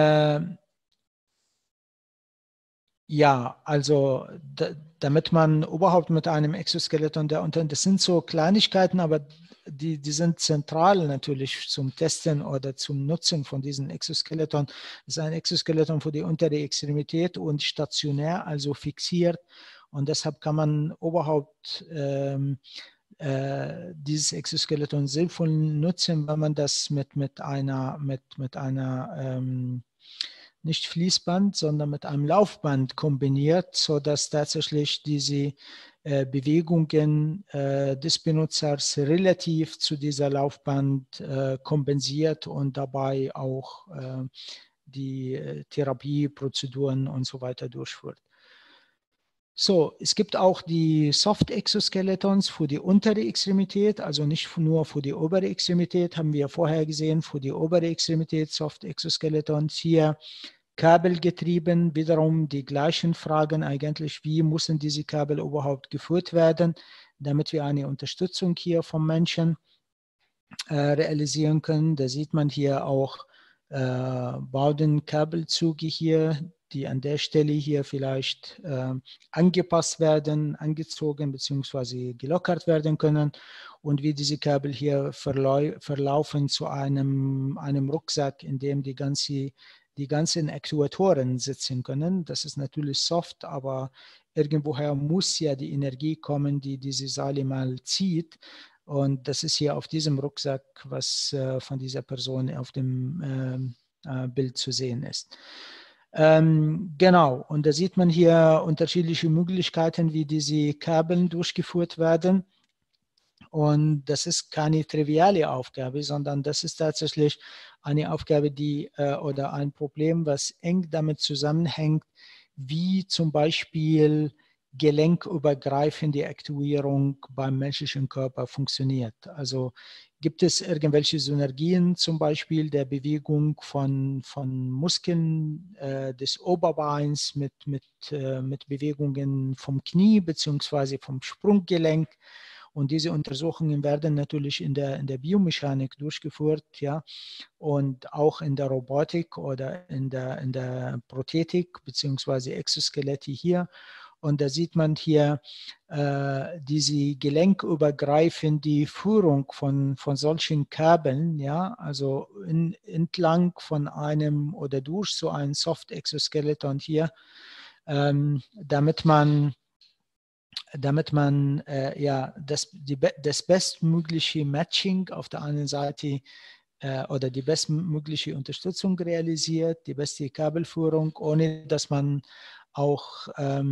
Ja, also damit man überhaupt mit einem Exoskeleton, das sind so Kleinigkeiten, aber die sind zentral natürlich zum Testen oder zum Nutzen von diesen Exoskeleton. Das ist ein Exoskeleton für die untere Extremität und stationär, also fixiert. Und deshalb kann man überhaupt dieses Exoskeleton sinnvoll nutzen, wenn man das mit einer nicht Fließband, sondern mit einem Laufband kombiniert, sodass tatsächlich diese Bewegungen des Benutzers relativ zu dieser Laufband kompensiert und dabei auch die Therapieprozeduren und so weiter durchführt. So, es gibt auch die Soft Exoskeletons für die untere Extremität, also nicht nur für die obere Extremität, haben wir vorher gesehen, für die obere Extremität Soft Exoskeletons hier kabelgetrieben, wiederum die gleichen Fragen eigentlich, wie müssen diese Kabel überhaupt geführt werden, damit wir eine Unterstützung hier vom Menschen realisieren können. Da sieht man hier auch Bowden-Kabelzüge hier, die an der Stelle hier vielleicht angepasst werden, angezogen bzw. gelockert werden können und wie diese Kabel hier verlaufen zu einem Rucksack, in dem die ganzen Aktuatoren sitzen können. Das ist natürlich soft, aber irgendwoher muss ja die Energie kommen, die diese Seile mal zieht. Und das ist hier auf diesem Rucksack, was von dieser Person auf dem Bild zu sehen ist. Genau, und da sieht man hier unterschiedliche Möglichkeiten, wie diese Kabel durchgeführt werden. Und das ist keine triviale Aufgabe, sondern das ist tatsächlich eine Aufgabe, oder ein Problem, was eng damit zusammenhängt, wie zum Beispiel gelenkübergreifende Aktivierung beim menschlichen Körper funktioniert. Also gibt es irgendwelche Synergien zum Beispiel der Bewegung von Muskeln des Oberbeins mit Bewegungen vom Knie bzw. vom Sprunggelenk. Und diese Untersuchungen werden natürlich in der Biomechanik durchgeführt, ja, und auch in der Robotik oder in der Prothetik bzw. Exoskelette hier. Und da sieht man hier diese gelenkübergreifende Führung von solchen Kabeln, ja, also entlang von einem oder durch so ein Soft-Exoskeleton hier, damit man ja das bestmögliche Matching auf der einen Seite oder die bestmögliche Unterstützung realisiert, die beste Kabelführung, ohne dass man auch,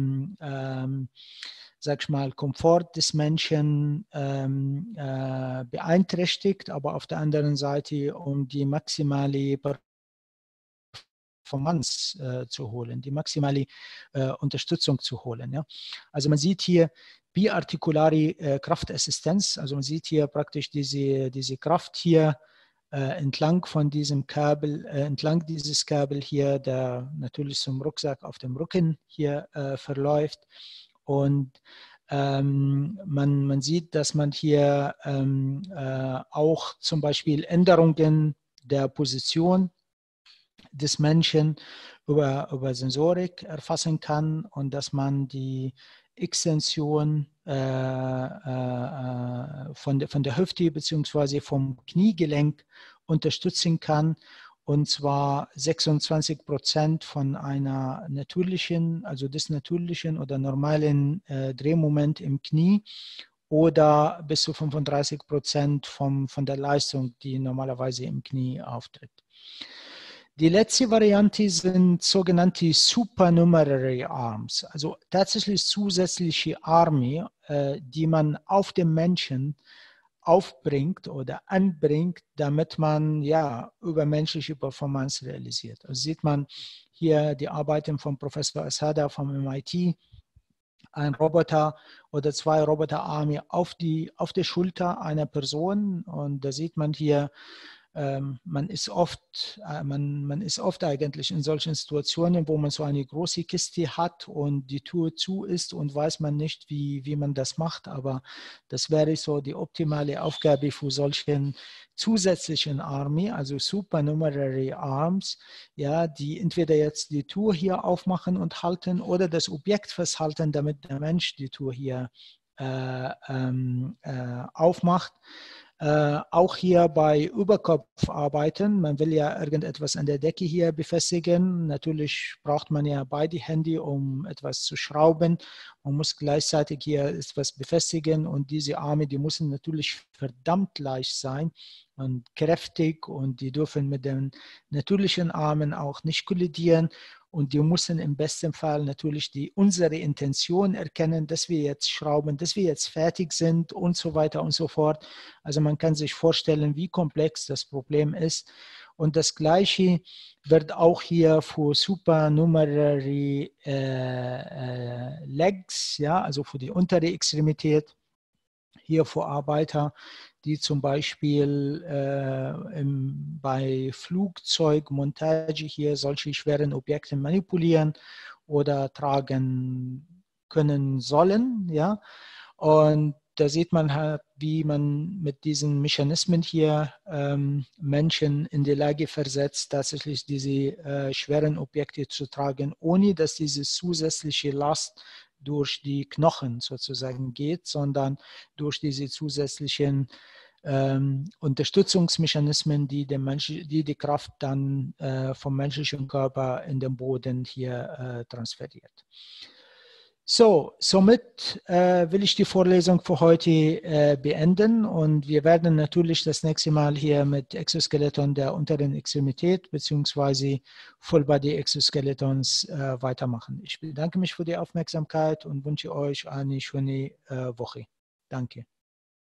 sag ich mal, Komfort des Menschen beeinträchtigt, aber auf der anderen Seite um die maximale Performance zu holen, die maximale Unterstützung zu holen. Ja? Also man sieht hier biartikulare Kraftassistenz, also man sieht hier praktisch diese Kraft hier entlang von diesem Kabel, entlang dieses Kabel hier, der natürlich zum Rucksack auf dem Rücken hier verläuft. Und man sieht, dass man hier auch zum Beispiel Änderungen der Position des Menschen über Sensorik erfassen kann und dass man die Extension von der Hüfte bzw. vom Kniegelenk unterstützen kann. Und zwar 26% von einer natürlichen, also des natürlichen oder normalen Drehmoment im Knie oder bis zu 35% von der Leistung, die normalerweise im Knie auftritt. Die letzte Variante sind sogenannte Supernumerary Arms, also tatsächlich zusätzliche Arme, die man auf dem Menschen aufbringt oder anbringt, damit man ja übermenschliche Performance realisiert. Also sieht man hier die Arbeiten von Professor Asada vom MIT, ein Roboter oder zwei Roboterarme auf der Schulter einer Person, und da sieht man hier, man ist oft eigentlich in solchen Situationen, wo man so eine große Kiste hat und die Tür zu ist und weiß man nicht, wie man das macht. Aber das wäre so die optimale Aufgabe für solchen zusätzlichen Arme, also Supernumerary Arms, ja, die entweder jetzt die Tür hier aufmachen und halten oder das Objekt festhalten, damit der Mensch die Tür hier aufmacht. Auch hier bei Überkopfarbeiten, man will ja irgendetwas an der Decke hier befestigen. Natürlich braucht man ja beide Hände, um etwas zu schrauben. Man muss gleichzeitig hier etwas befestigen und diese Arme, die müssen natürlich verdammt leicht sein, und kräftig und die dürfen mit den natürlichen Armen auch nicht kollidieren. Und die müssen im besten Fall natürlich unsere Intention erkennen, dass wir jetzt schrauben, dass wir jetzt fertig sind und so weiter und so fort. Also man kann sich vorstellen, wie komplex das Problem ist. Und das Gleiche wird auch hier für Supernumerary Legs, ja, also für die untere Extremität, hier für Arbeiter, die zum Beispiel bei Flugzeugmontage hier solche schweren Objekte manipulieren oder tragen können sollen. Ja? Und da sieht man halt, wie man mit diesen Mechanismen hier Menschen in die Lage versetzt, tatsächlich diese schweren Objekte zu tragen, ohne dass diese zusätzliche Last durch die Knochen sozusagen geht, sondern durch diese zusätzlichen Unterstützungsmechanismen, die die Kraft dann vom menschlichen Körper in den Boden hier transferiert. So, somit will ich die Vorlesung für heute beenden und wir werden natürlich das nächste Mal hier mit Exoskeleton der unteren Extremität bzw. Full-Body Exoskeletons weitermachen. Ich bedanke mich für die Aufmerksamkeit und wünsche euch eine schöne Woche. Danke.